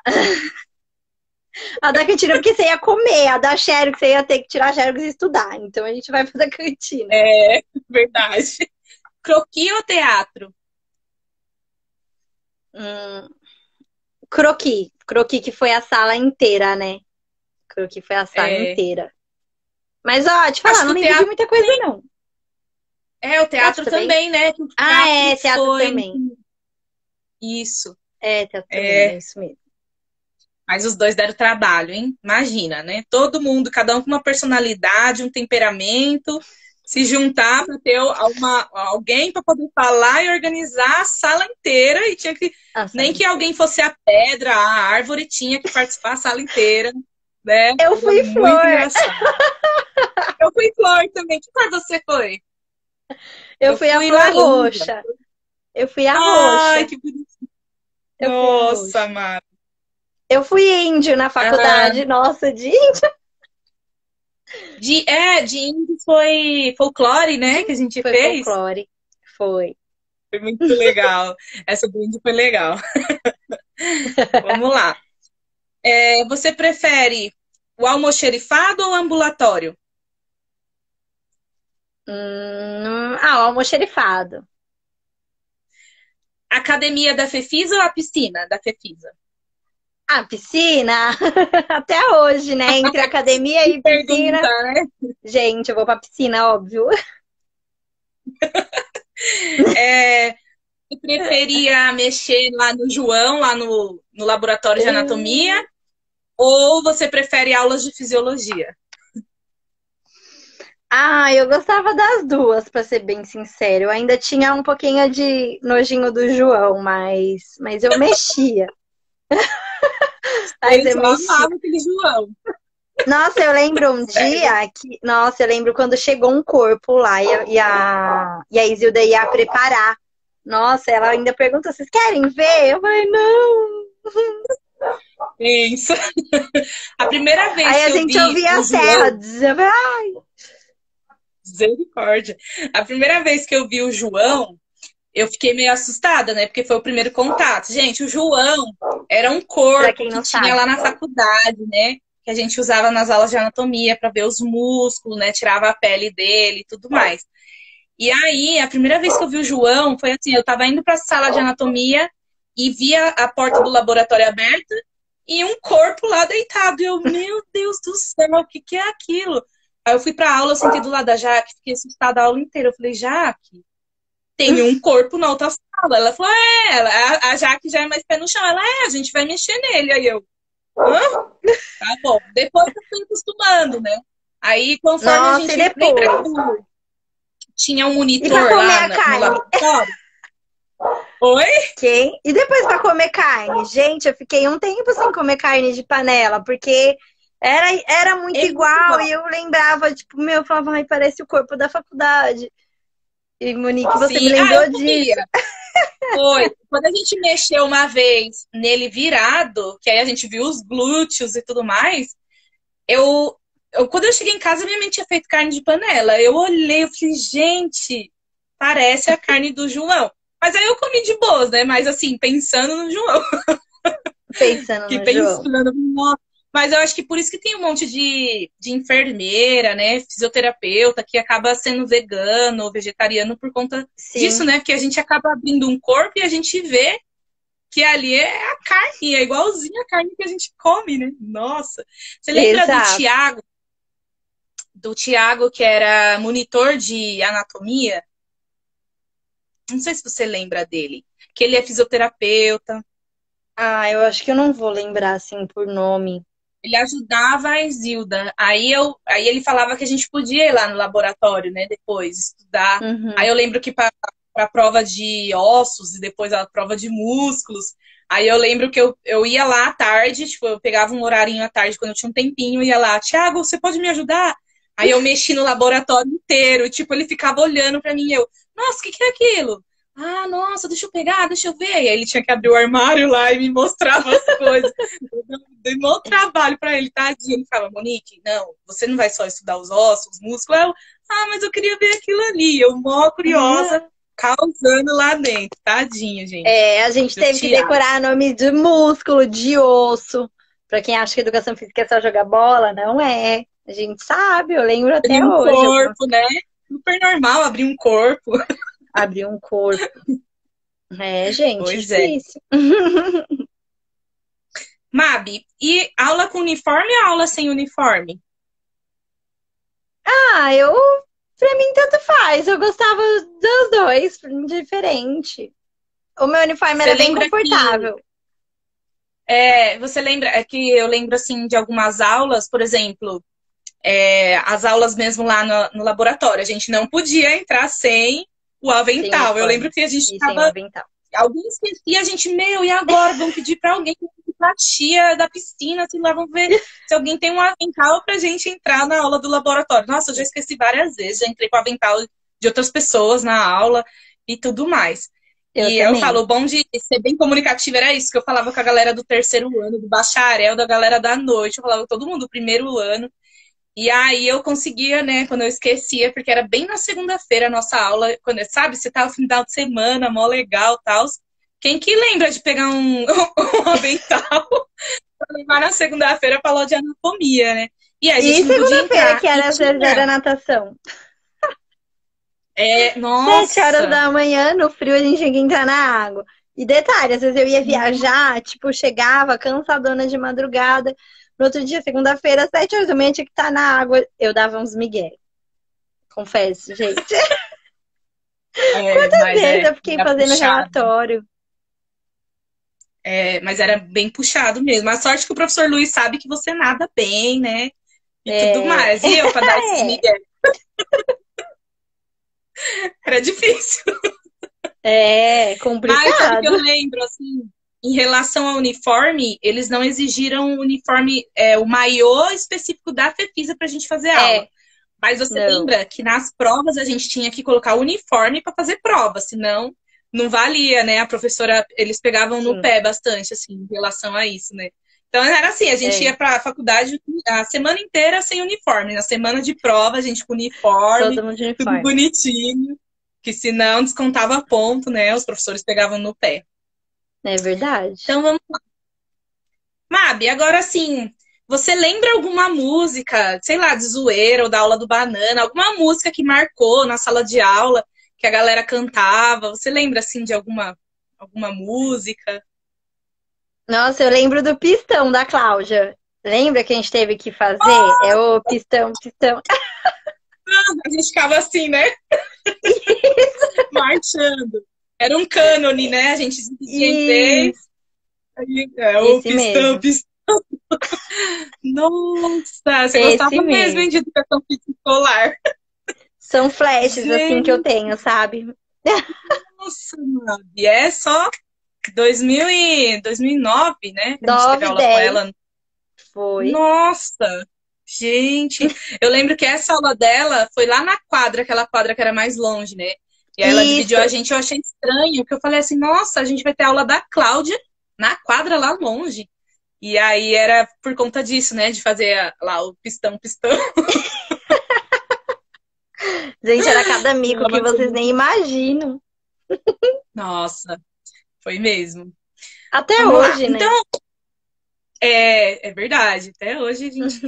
A da cantina porque você ia comer, a da Xerox você ia ter que tirar a Xerox e estudar. Então a gente vai pra da cantina. É, verdade. Croquis ou teatro? Croqui. Croqui que foi a sala inteira, né? Croqui foi a sala É, inteira. Mas, ó, te falar, acho que não o lembro de teatro. muita coisa, não. O teatro também, né? Que o Ah, é, teatro teatro foi. também. Isso. É, teatro também, é É, isso mesmo. mas os dois deram trabalho, hein? Imagina, né? Todo mundo, cada um com uma personalidade, um temperamento, se juntar para ter alguém para poder falar e organizar a sala inteira e tinha que Nossa, nem que alguém fosse a pedra, a árvore tinha que participar a sala inteira, né? eu fui Era muito flor. engraçado. Eu fui flor também. Que cor você foi? Eu fui a flor laranja. roxa. Eu fui a Ai, roxa. que bonitinho. Eu fui a Nossa, roxa. Mara. Eu fui índio na faculdade. Nossa, de índio. De índio foi folclore, né? Que a gente Foi fez. folclore. Foi. Foi muito legal. Essa do índio foi legal. Vamos lá. Você prefere o almoxerifado ou o ambulatório? O almoxerifado. Academia da Fefisa ou a piscina da Fefisa? A piscina, até hoje, né? Entre academia e piscina. Pergunta, né? Gente, eu vou pra piscina, óbvio. Você preferia mexer lá no João, lá no laboratório de anatomia, ou você prefere aulas de fisiologia? Ah, eu gostava das duas, pra ser bem sincero. Eu ainda tinha um pouquinho de nojinho do João, mas eu mexia. Mas eu Eu mexia. amava aquele João. Nossa, eu lembro um Sério. dia que. Nossa, eu lembro quando chegou um corpo lá e a Isilda ia preparar. Nossa, ela ainda perguntou: vocês querem ver? Eu falei, não. Isso. A primeira vez Aí que a eu gente vi ouvia o a serra João, dizer, ai, misericórdia. A primeira vez que eu vi o João, eu fiquei meio assustada, né? Porque foi o primeiro contato. Gente, o João era um pra corpo quem que não tinha sabe. lá na faculdade, né? Que a gente usava nas aulas de anatomia para ver os músculos, né? Tirava a pele dele e tudo mais. E aí, a primeira vez que eu vi o João foi assim, eu tava indo para a sala de anatomia e via a porta do laboratório aberta e um corpo lá deitado. E eu, meu Deus do céu, o que que é aquilo? Aí eu fui pra aula, eu sentei do lado da Jaque, fiquei assustada a aula inteira. Eu falei, Jaque, tem um corpo na outra sala. Ela falou, a Jaque já é mais pé no chão. Ela, a gente vai mexer nele. Aí eu, hã? Tá bom. Depois eu fui acostumando, né? Aí, conforme a Nossa, e gente. Lembra que depois? tinha um E pra monitor comer lá a no carne? laboratório? Oi? Quem? E depois pra comer carne? Gente, eu fiquei um tempo sem comer carne de panela, porque era muito É muito igual igual. e eu lembrava, tipo, meu, eu falava, ai, parece o corpo da faculdade. E, Monique, você me Sim. Ah, eu lembrou comia. disso. Foi. Quando a gente mexeu uma vez nele virado, que aí a gente viu os glúteos e tudo mais, quando eu cheguei em casa, minha mãe tinha feito carne de panela. Eu olhei, eu falei, gente, parece a carne do João. Mas aí eu comi de boas, né? Mas assim, pensando no João. Pensando Que no João. pensando, nossa. Mas eu acho que por isso que tem um monte de enfermeira, né? Fisioterapeuta que acaba sendo vegano ou vegetariano por conta disso, Sim, né? Porque a gente acaba abrindo um corpo e a gente vê que ali é a carne, é igualzinho a carne que a gente come, né? Nossa. Você lembra exato. Do Tiago, que era monitor de anatomia? Não sei se você lembra dele. Que ele é fisioterapeuta. Ah, eu acho que eu não vou lembrar assim por nome. Ele ajudava a Isilda. Aí ele falava que a gente podia ir lá no laboratório, né? Depois, estudar. Aí Uhum. eu lembro que para a prova de ossos e depois a prova de músculos. Aí eu lembro que eu ia lá à tarde, tipo, eu pegava um horarinho à tarde quando eu tinha um tempinho, ia lá, Tiago, você pode me ajudar? Aí eu mexi no laboratório inteiro, tipo, ele ficava olhando para mim e eu, nossa, o que que é aquilo? Ah, nossa, deixa eu pegar, deixa eu ver. E aí ele tinha que abrir o armário lá e me mostrava as coisas. Eu dei maior trabalho pra ele, tadinho. Ele falava, Monique, não, você não vai só estudar os ossos, os músculos. Mas eu queria ver aquilo ali. Eu, mó curiosa, causando lá dentro. Tadinho, gente. É, a gente Do teve que Tiago. decorar nome de músculo, de osso. Pra quem acha que educação física é só jogar bola, não é. A gente sabe, eu lembro Abrir até um hoje. Algumas... corpo, né? Super normal abrir um corpo. Abrir um corpo. É, gente, Pois é. difícil. Mabi, e aula com uniforme ou aula sem uniforme? Ah, pra mim tanto faz. Eu gostava dos dois, diferente. O meu uniforme Você era bem lembra que confortável. você lembra é que eu lembro assim de algumas aulas, por exemplo, as aulas mesmo lá no laboratório. A gente não podia entrar sem o Sem avental. Eu lembro uniforme. que a gente E sem o tava. avental. Alguém esquecia, a gente, meu, e agora? Vamos pedir para alguém, pra tia da piscina, assim, lá, vamos ver se alguém tem um avental pra gente entrar na aula do laboratório. Nossa, eu já esqueci várias vezes, já entrei com o avental de outras pessoas na aula e tudo mais. Eu E eu também. falo, o bom de ser bem comunicativo era isso, que eu falava com a galera do terceiro ano, do bacharel, da galera da noite, eu falava com todo mundo do primeiro ano. E aí eu conseguia, né, quando eu esquecia, porque era bem na segunda-feira a nossa aula, quando, sabe, você tá no final de semana, mó legal, tal. Quem que lembra de pegar um avental pra levar na segunda-feira pra aula de anatomia, né? E aí a gente E não podia segunda-feira, entrar. que E era, às vezes tinha, era natação. 7 horas nossa, da manhã, no frio, a gente tinha que entrar na água. E detalhe, às vezes eu ia viajar, tipo, chegava cansadona de madrugada. No outro dia, segunda-feira, às 7 horas da manhã, tinha que estar na água. Eu dava uns migué. Confesso, gente. Quantas vezes eu fiquei era fazendo puxado. relatório? Mas era bem puxado mesmo. A sorte que o professor Luiz sabe que você nada bem, né? E tudo É, mais. E eu, para dar esses é, migué, era difícil. é Mas sabe que eu complicado. lembro, assim, em relação ao uniforme, eles não exigiram o uniforme, o maiô específico da Fefisa pra gente fazer aula. É, Mas você não, lembra que nas provas a gente tinha que colocar o uniforme para fazer prova, senão não valia, né? A professora, eles pegavam no sim, pé bastante, assim, em relação a isso, né? Então era assim, a gente é, ia para a faculdade a semana inteira sem uniforme. Na semana de prova, a gente com uniforme, todo mundo de tudo uniforme. bonitinho, que senão descontava ponto, né? Os professores pegavam no pé. É verdade. Então vamos, Mabi, agora sim, você lembra alguma música, sei lá, de zoeira ou da aula do Banana, alguma música que marcou na sala de aula, que a galera cantava? Você lembra, assim, de alguma música? Nossa, eu lembro do pistão da Cláudia. Lembra que a gente teve que fazer? É o pistão, pistão. A gente ficava assim, né? Marchando. Era um cânone, né? A gente dividia em três. Isso, Aí, o esse pistão, mesmo. pistão. Nossa, você Esse gostava mesmo, hein, de mesmo. educação física escolar. São flashes assim que eu Gente, tenho, sabe? nossa, Mabi, é só 2009, né? Que a gente teve 9, aula com 10 ela. foi. Nossa! Gente, eu lembro que essa aula dela foi lá na quadra, aquela quadra que era mais longe, né? E aí ela dividiu a Isso. gente, eu achei estranho, porque eu falei assim, nossa, a gente vai ter aula da Cláudia na quadra lá longe. E aí era por conta disso, né? De fazer lá o pistão, pistão. Gente, era cada mico que Tava vocês sendo- nem imaginam. Nossa, foi mesmo. Até Vamos lá. hoje, Então, né? é verdade. Até hoje a gente.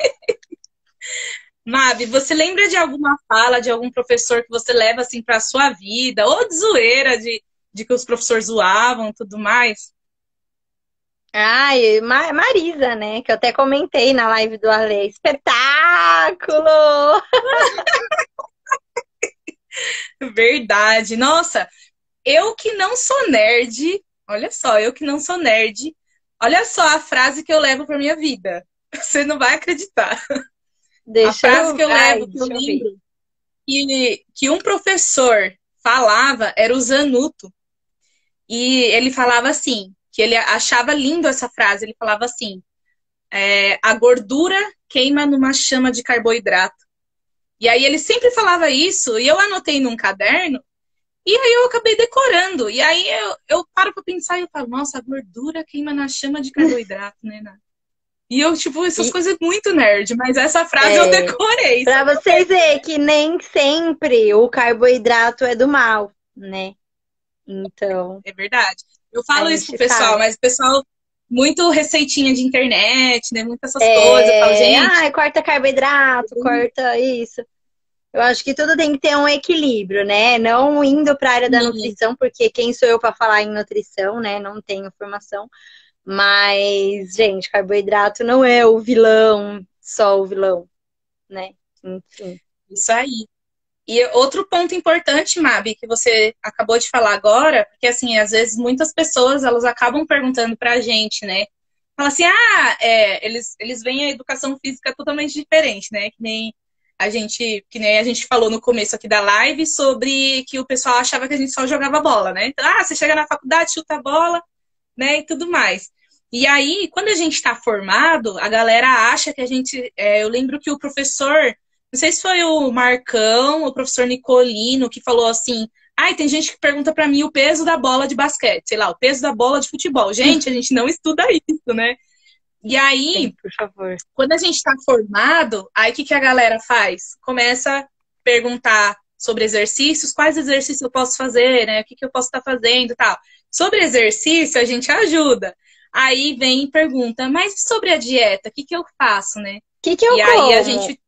Mabi, você lembra de alguma fala de algum professor que você leva assim para a sua vida, ou de zoeira, de que os professores zoavam e tudo mais? Ai, Marisa, né? Que eu até comentei na live do Ale. Espetáculo! Verdade. Nossa, eu que não sou nerd, olha só, eu que não sou nerd, olha só a frase que eu levo para minha vida. Você não vai acreditar. A Deixa frase eu. que eu Ai, levo, que eu deixa eu ver. lembro, que um professor falava, era o Zanuto. E ele falava assim, que ele achava lindo essa frase. Ele falava assim: a gordura queima numa chama de carboidrato. E aí ele sempre falava isso, e eu anotei num caderno, e aí eu acabei decorando. E aí eu paro pra pensar e eu falo, nossa, a gordura queima na chama de carboidrato, né? E eu, tipo, essas E coisas muito nerd, mas essa frase eu é, decorei, só para que eu vocês verem que nem sempre o carboidrato é do mal, né? Então, é verdade. Eu a falo isso pro gente pessoal, sabe. mas o pessoal, muito receitinha de internet, né? Muitas essas coisas. Eu falo, gente, Ai, corta carboidrato, corta isso. Eu acho que tudo tem que ter um equilíbrio, né? Não indo para a área da sim, nutrição, porque quem sou eu para falar em nutrição, né? Não tenho formação. Mas, gente, carboidrato não é o vilão, só o vilão, né? Enfim. isso aí. E outro ponto importante, Mabi, que você acabou de falar agora, porque assim, às vezes muitas pessoas elas acabam perguntando pra gente, né? Fala assim, eles veem a educação física totalmente diferente, né? Que nem a gente falou no começo aqui da live sobre que o pessoal achava que a gente só jogava bola, né? Então, você chega na faculdade, chuta a bola, né? E tudo mais. E aí, quando a gente está formado, a galera acha que a gente. Eu lembro que o professor, não sei se foi o Marcão, o professor Nicolino, que falou assim: ai, tem gente que pergunta para mim o peso da bola de basquete, sei lá, o peso da bola de futebol. Gente, a gente não estuda isso, né? E Sim, aí, por favor. quando a gente está formado, aí o que, que a galera faz? Começa a perguntar sobre exercícios, quais exercícios eu posso fazer, né? O que, que eu posso estar fazendo e tal. Sobre exercício, a gente ajuda. Aí vem e pergunta, mas sobre a dieta, o que, que eu faço, né? Que eu E aí a como? gente,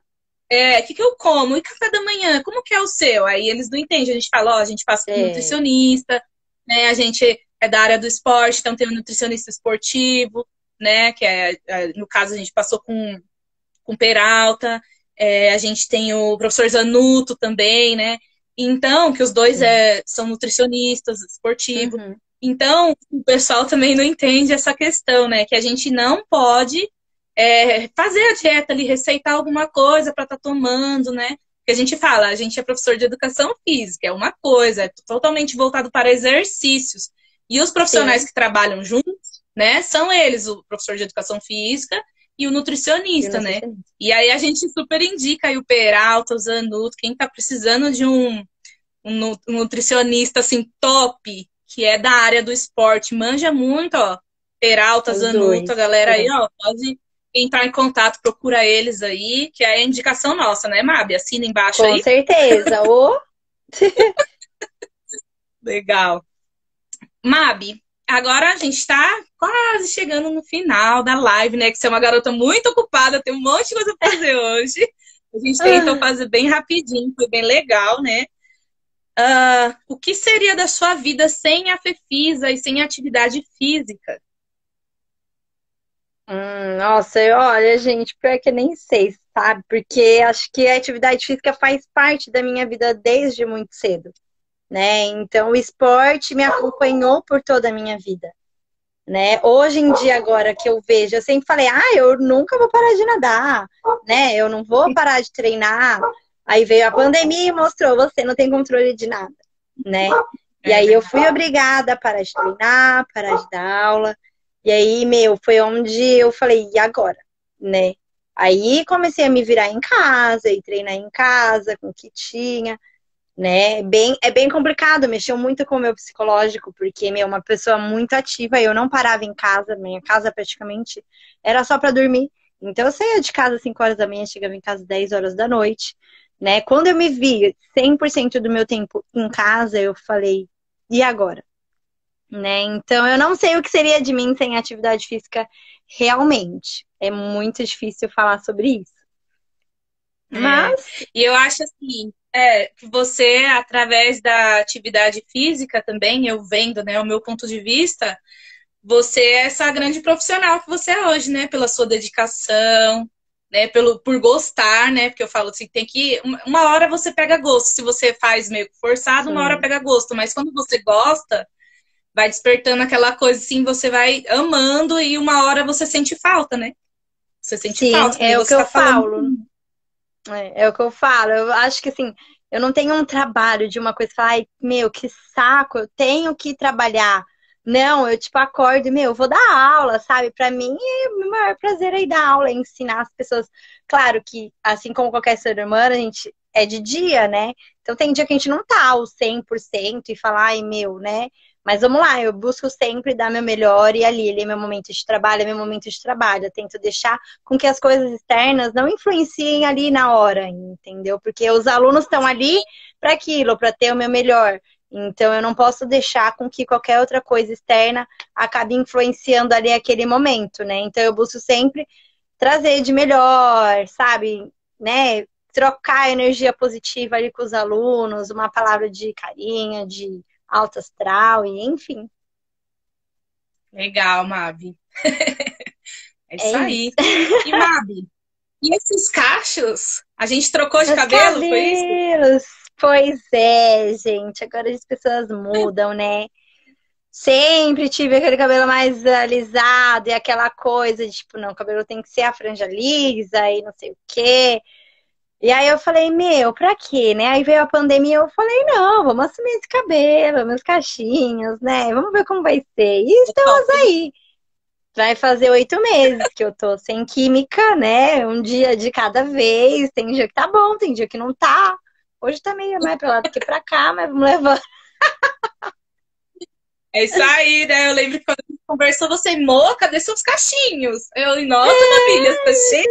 o que, que eu como? E café da manhã, como que é o seu? Aí eles não entendem, a gente fala, ó, a gente passa por É, nutricionista, né? A gente é da área do esporte, então tem um nutricionista esportivo, né? Que no caso, a gente passou com Peralta, a gente tem o professor Zanuto também, né? Então, que os dois Sim. são nutricionistas, esportivos. Uhum. Então, o pessoal também não entende essa questão, né? Que a gente não pode fazer a dieta ali, receitar alguma coisa para estar tomando, né? Que a gente fala, a gente é professor de educação física, é uma coisa, é totalmente voltado para exercícios. E os profissionais Sim, que trabalham juntos, né? São eles, o professor de educação física e o e o nutricionista, né? nutricionista. E aí a gente super indica aí o Peralta, o Zanuto, quem tá precisando de um nutricionista assim top, que é da área do esporte, manja muito, ó. Peralta, Os Zanuto, a dois. galera aí, Uhum. ó, pode entrar em contato, procura eles aí, que é a indicação nossa, né, Mabi? Assina embaixo Com aí. certeza. Legal. Mabi, agora a gente tá quase chegando no final da live, né? Que você é uma garota muito ocupada, tem um monte de coisa pra fazer hoje. A gente tentou fazer bem rapidinho, foi bem legal, né? O que seria da sua vida sem a Fefisa e sem a atividade física? Nossa, olha, gente, pior que eu nem sei, sabe? Porque acho que a atividade física faz parte da minha vida desde muito cedo, né? Então, o esporte me acompanhou por toda a minha vida, né? Hoje em dia, agora que eu vejo, eu sempre falei, eu nunca vou parar de nadar, né? Eu não vou parar de treinar. Aí veio a pandemia e mostrou, você não tem controle de nada, né? E É aí eu fui verdade. obrigada a parar de treinar, parar de dar aula. E aí, foi onde eu falei, e agora, né? Aí comecei a me virar em casa e treinar em casa com o que tinha, né? É bem complicado, mexeu muito com o meu psicológico, porque, uma pessoa muito ativa, eu não parava em casa, minha casa praticamente era só para dormir. Então eu saía de casa às 5 horas da manhã, chegava em casa às 10 horas da noite, né? Quando eu me vi 100% do meu tempo em casa, eu falei, e agora? Né? Então eu não sei o que seria de mim sem atividade física realmente. É muito difícil falar sobre isso. É. Mas, E eu acho assim, que você, através da atividade física também, eu vendo, né, o meu ponto de vista, você é essa grande profissional que você é hoje, né? Pela sua dedicação, né? Por gostar, né? Porque eu falo assim, tem que. Uma hora você pega gosto. Se você faz meio que forçado, uma hora sim, pega gosto. Mas quando você gosta, vai despertando aquela coisa assim, você vai amando e uma hora você sente falta, né? Você sente sim, falta, que nem é o que você eu tá falando. falo. É o que eu falo. Eu acho que assim, eu não tenho um trabalho de uma coisa que fala, ai, que saco, eu tenho que trabalhar. Não, eu tipo acordo e, eu vou dar aula, sabe? Pra mim, o meu maior prazer é ir dar aula, é ensinar as pessoas. Claro que, assim como qualquer ser humano, a gente é de dia, né? Então tem dia que a gente não tá ao 100% e falar, ai, né? Mas vamos lá, eu busco sempre dar meu melhor e ali é meu momento de trabalho, é meu momento de trabalho. Eu tento deixar com que as coisas externas não influenciem ali na hora, entendeu? Porque os alunos estão ali para aquilo, para ter o meu melhor. Então eu não posso deixar com que qualquer outra coisa externa acabe influenciando ali aquele momento, né? Então eu busco sempre trazer de melhor, sabe? Né? Trocar energia positiva ali com os alunos, uma palavra de carinho, de alto astral, e enfim. Legal, Mavi. É É isso isso. aí. E, Mabi, e esses cachos? A gente trocou de Meus cabelo, foi isso? cabelos. Pois é, gente. Agora as pessoas mudam, né? Sempre tive aquele cabelo mais alisado e aquela coisa de tipo, não, o cabelo tem que ser a franja lisa e não sei o quê. E aí eu falei, pra quê, né? Aí veio a pandemia, eu falei, não, vamos assumir esse cabelo, meus cachinhos, né? Vamos ver como vai ser. E É top, estamos hein? aí. Vai fazer 8 meses que eu tô sem química, né? Um dia de cada vez. Tem dia que tá bom, tem dia que não tá. Hoje tá meio mais pra lá do que pra cá, mas vamos levando. É isso aí, né? Eu lembro que quando a gente conversou, você, Mô, cadê seus cachinhos? Nossa, Maravilha, tá cheio.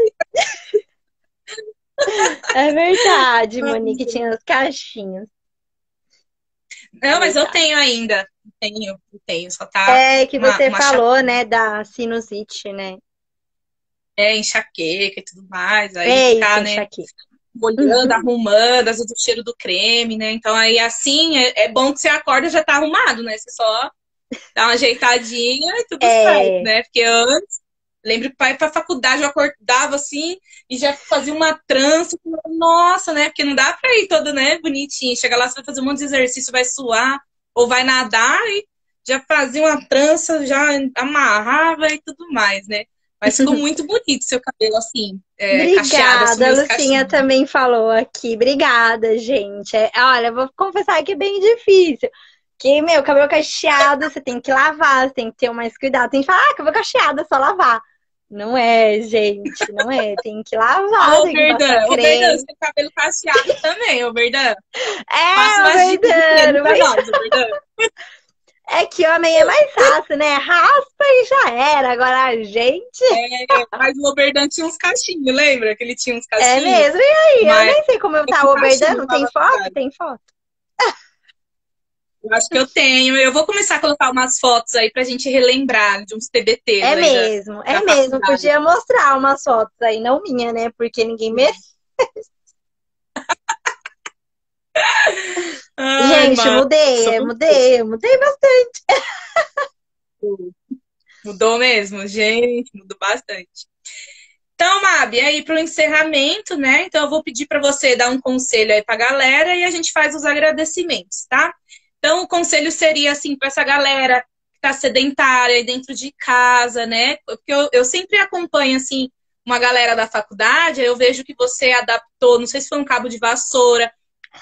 É verdade, Monique tinha os cachinhos. Não, mas eu Verdade. tenho ainda. Eu tenho. Só tá É que uma, você uma cha- falou, né, da sinusite, né? enxaqueca e tudo mais. Aí Eita, ficar, né, enxaqueca. molhando, arrumando, às vezes o cheiro do creme, né? Então aí assim, é bom que você acorda e já tá arrumado, né? Você só dá uma ajeitadinha e tudo certo, É, né? Porque antes. Lembro que para ir pra faculdade eu acordava assim e já fazia uma trança. Nossa, né? Porque não dá pra ir toda, né, bonitinha. Chega lá, você vai fazer um monte de exercício, vai suar ou vai nadar e já fazia uma trança, já amarrava e tudo mais, né? Mas ficou muito bonito seu cabelo assim, cacheado, Obrigada, assumiu a os Lucinha cachinhos. também falou aqui. Obrigada, gente. Olha, vou confessar que é bem difícil. Que, meu, cabelo cacheado, você tem que lavar, você tem que ter mais cuidado. Tem que falar, cabelo cacheado, é só lavar. Não é, gente, não é. Tem que lavar, tem que passar Ô, Verdão, creme. você tem cabelo cacheado também, ô, Verdão. Passa É, o umas dicas de creme Verdano, pra mas nós, ô, Verdão. é que homem é mais fácil, né? Raspa e já era. Agora a gente Mas o Oberdan tinha uns cachinhos, lembra? Que ele tinha uns é cachinhos? mesmo. E aí, eu Mas nem sei como tá que o cachinho Verdano. lá Tem na foto? cidade. Tem foto. Eu acho que eu tenho. Eu vou começar a colocar umas fotos aí pra gente relembrar de uns TBTs aí É da mesmo. faculdade. Podia mostrar umas fotos aí, não minha, né? Porque ninguém merece. Ai, Gente, mano, mudei, somos mudei bastante. fofos. Mudou mesmo, gente, mudou bastante. Então, Mabi, aí para o encerramento, né? Então, eu vou pedir para você dar um conselho aí para a galera e a gente faz os agradecimentos, tá? Então, o conselho seria assim para essa galera que está sedentária aí dentro de casa, né? Porque eu sempre acompanho assim uma galera da faculdade, aí eu vejo que você adaptou, não sei se foi um cabo de vassoura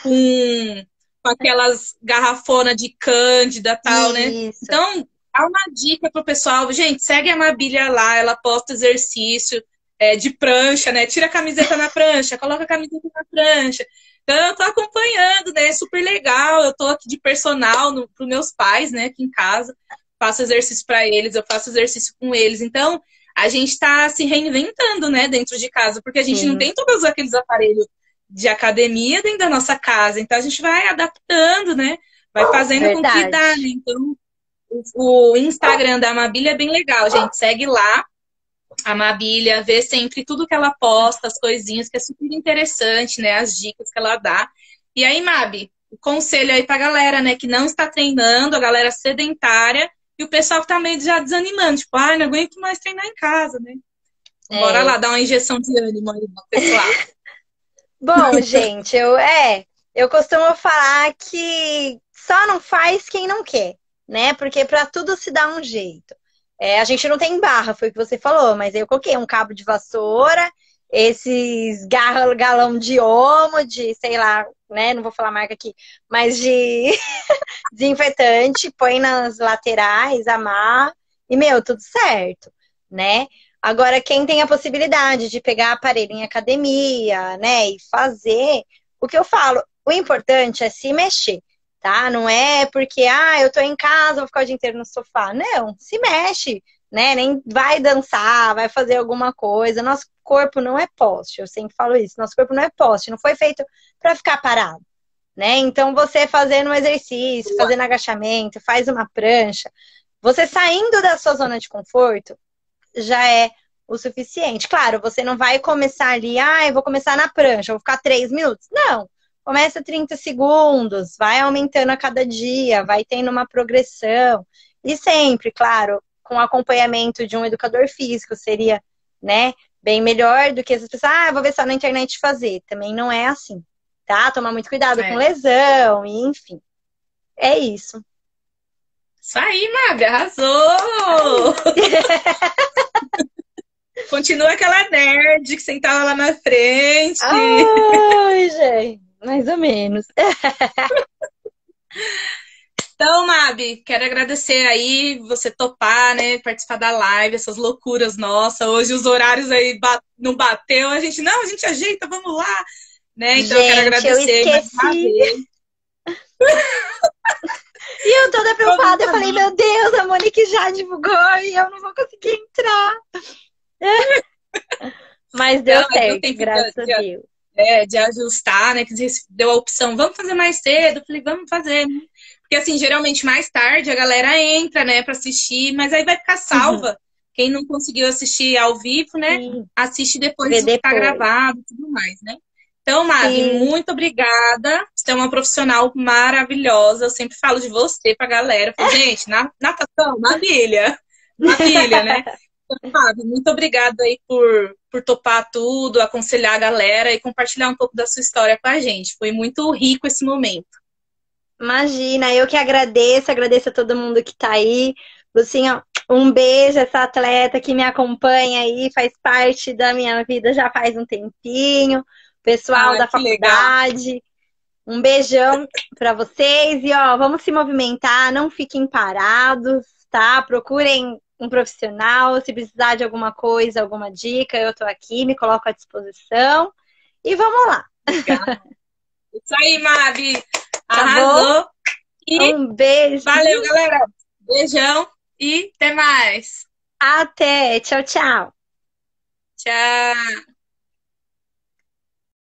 com aquelas garrafonas de cândida e tal, né? Isso. Então, dá uma dica pro pessoal, gente, segue a Mabília lá, ela posta exercício de prancha, né? Tira a camiseta na prancha, coloca a camiseta na prancha. Então, eu tô acompanhando, né? É super legal. Eu tô aqui de personal pros meus pais, né? Aqui em casa. Faço exercício para eles, eu faço exercício com eles. Então, a gente tá se reinventando, né? Dentro de casa, porque a gente não Sim. tem todos aqueles aparelhos de academia dentro da nossa casa. Então, a gente vai adaptando, né? Vai fazendo com que Verdade. dá, né? Então, o Instagram da Amabília é bem legal, gente. Segue lá a Mabília, vê sempre tudo que ela posta, as coisinhas, que é super interessante, né? As dicas que ela dá. E aí, Mabi, o conselho aí pra galera, né, que não está treinando, a galera sedentária, e o pessoal que tá meio já desanimando, tipo, ai, não aguento mais treinar em casa, né? Bora É. lá, dar uma injeção de ânimo aí no pessoal. Bom, gente, eu costumo falar que só não faz quem não quer, né? Porque para tudo se dá um jeito. A gente não tem barra, foi o que você falou, mas eu coloquei um cabo de vassoura, esses galão de omo, de, sei lá, né? Não vou falar marca aqui, mas de desinfetante, põe nas laterais, amarra, e, meu, tudo certo, né? Agora, quem tem a possibilidade de pegar aparelho em academia, né, e fazer, o que eu falo, o importante é se mexer, tá? Não é porque, eu tô em casa, vou ficar o dia inteiro no sofá. Não, se mexe, né? Nem vai dançar, vai fazer alguma coisa. Nosso corpo não é poste, eu sempre falo isso. Nosso corpo não é poste, não foi feito para ficar parado, né? Então, você fazendo um exercício, fazendo agachamento, faz uma prancha, você saindo da sua zona de conforto, já é o suficiente. Claro, você não vai começar ali, eu vou começar na prancha, vou ficar 3 minutos. Não. Começa 30 segundos, vai aumentando a cada dia, vai tendo uma progressão. E sempre, claro, com acompanhamento de um educador físico, seria, né, bem melhor do que as pessoas, vou ver só na internet fazer. Também não é assim, tá? Tomar muito cuidado com É. lesão, e enfim. É isso. Isso aí, Mabi, arrasou! Continua aquela nerd que sentava lá na frente. Ai, gente, mais ou menos. Então, Mabi, quero agradecer aí você topar, né, participar da live, essas loucuras nossas. Hoje os horários aí não bateu, a gente ajeita, vamos lá, né? Então eu quero Gente, eu agradecer mais uma esqueci. vez. E eu toda preocupada, eu falei, Não. meu Deus, a Monique já divulgou e eu não vou conseguir entrar. Mas deu Não, mas deu certo, tempo graças a Deus. de ajustar, né? Que deu a opção, vamos fazer mais cedo. Eu falei, vamos fazer. Porque, assim, geralmente mais tarde a galera entra, né, pra assistir, mas aí vai ficar Uhum. salva. Quem não conseguiu assistir ao vivo, né, Sim, assiste depois ver o que tá depois. gravado e tudo mais, né? Então, Mavi, Sim. muito obrigada. Você é uma profissional maravilhosa. Eu sempre falo de você pra galera. Eu falo, gente, natação, Marília. Marília, né? Fábio, muito obrigada aí por topar tudo, aconselhar a galera e compartilhar um pouco da sua história com a gente. Foi muito rico esse momento. Imagina, eu que agradeço, agradeço a todo mundo que tá aí. Lucinha, um beijo, essa atleta que me acompanha aí, faz parte da minha vida já faz um tempinho. Pessoal Ah, da que legal. faculdade, um beijão para vocês e ó, vamos se movimentar, não fiquem parados, tá? Procurem um profissional, se precisar de alguma coisa, alguma dica, eu tô aqui, me coloco à disposição e vamos lá. Legal. Isso aí, Mavi. Tá bom? Arrasou. E Um beijo. valeu, galera. Beijão e até mais. Até. Tchau, tchau. Tchau.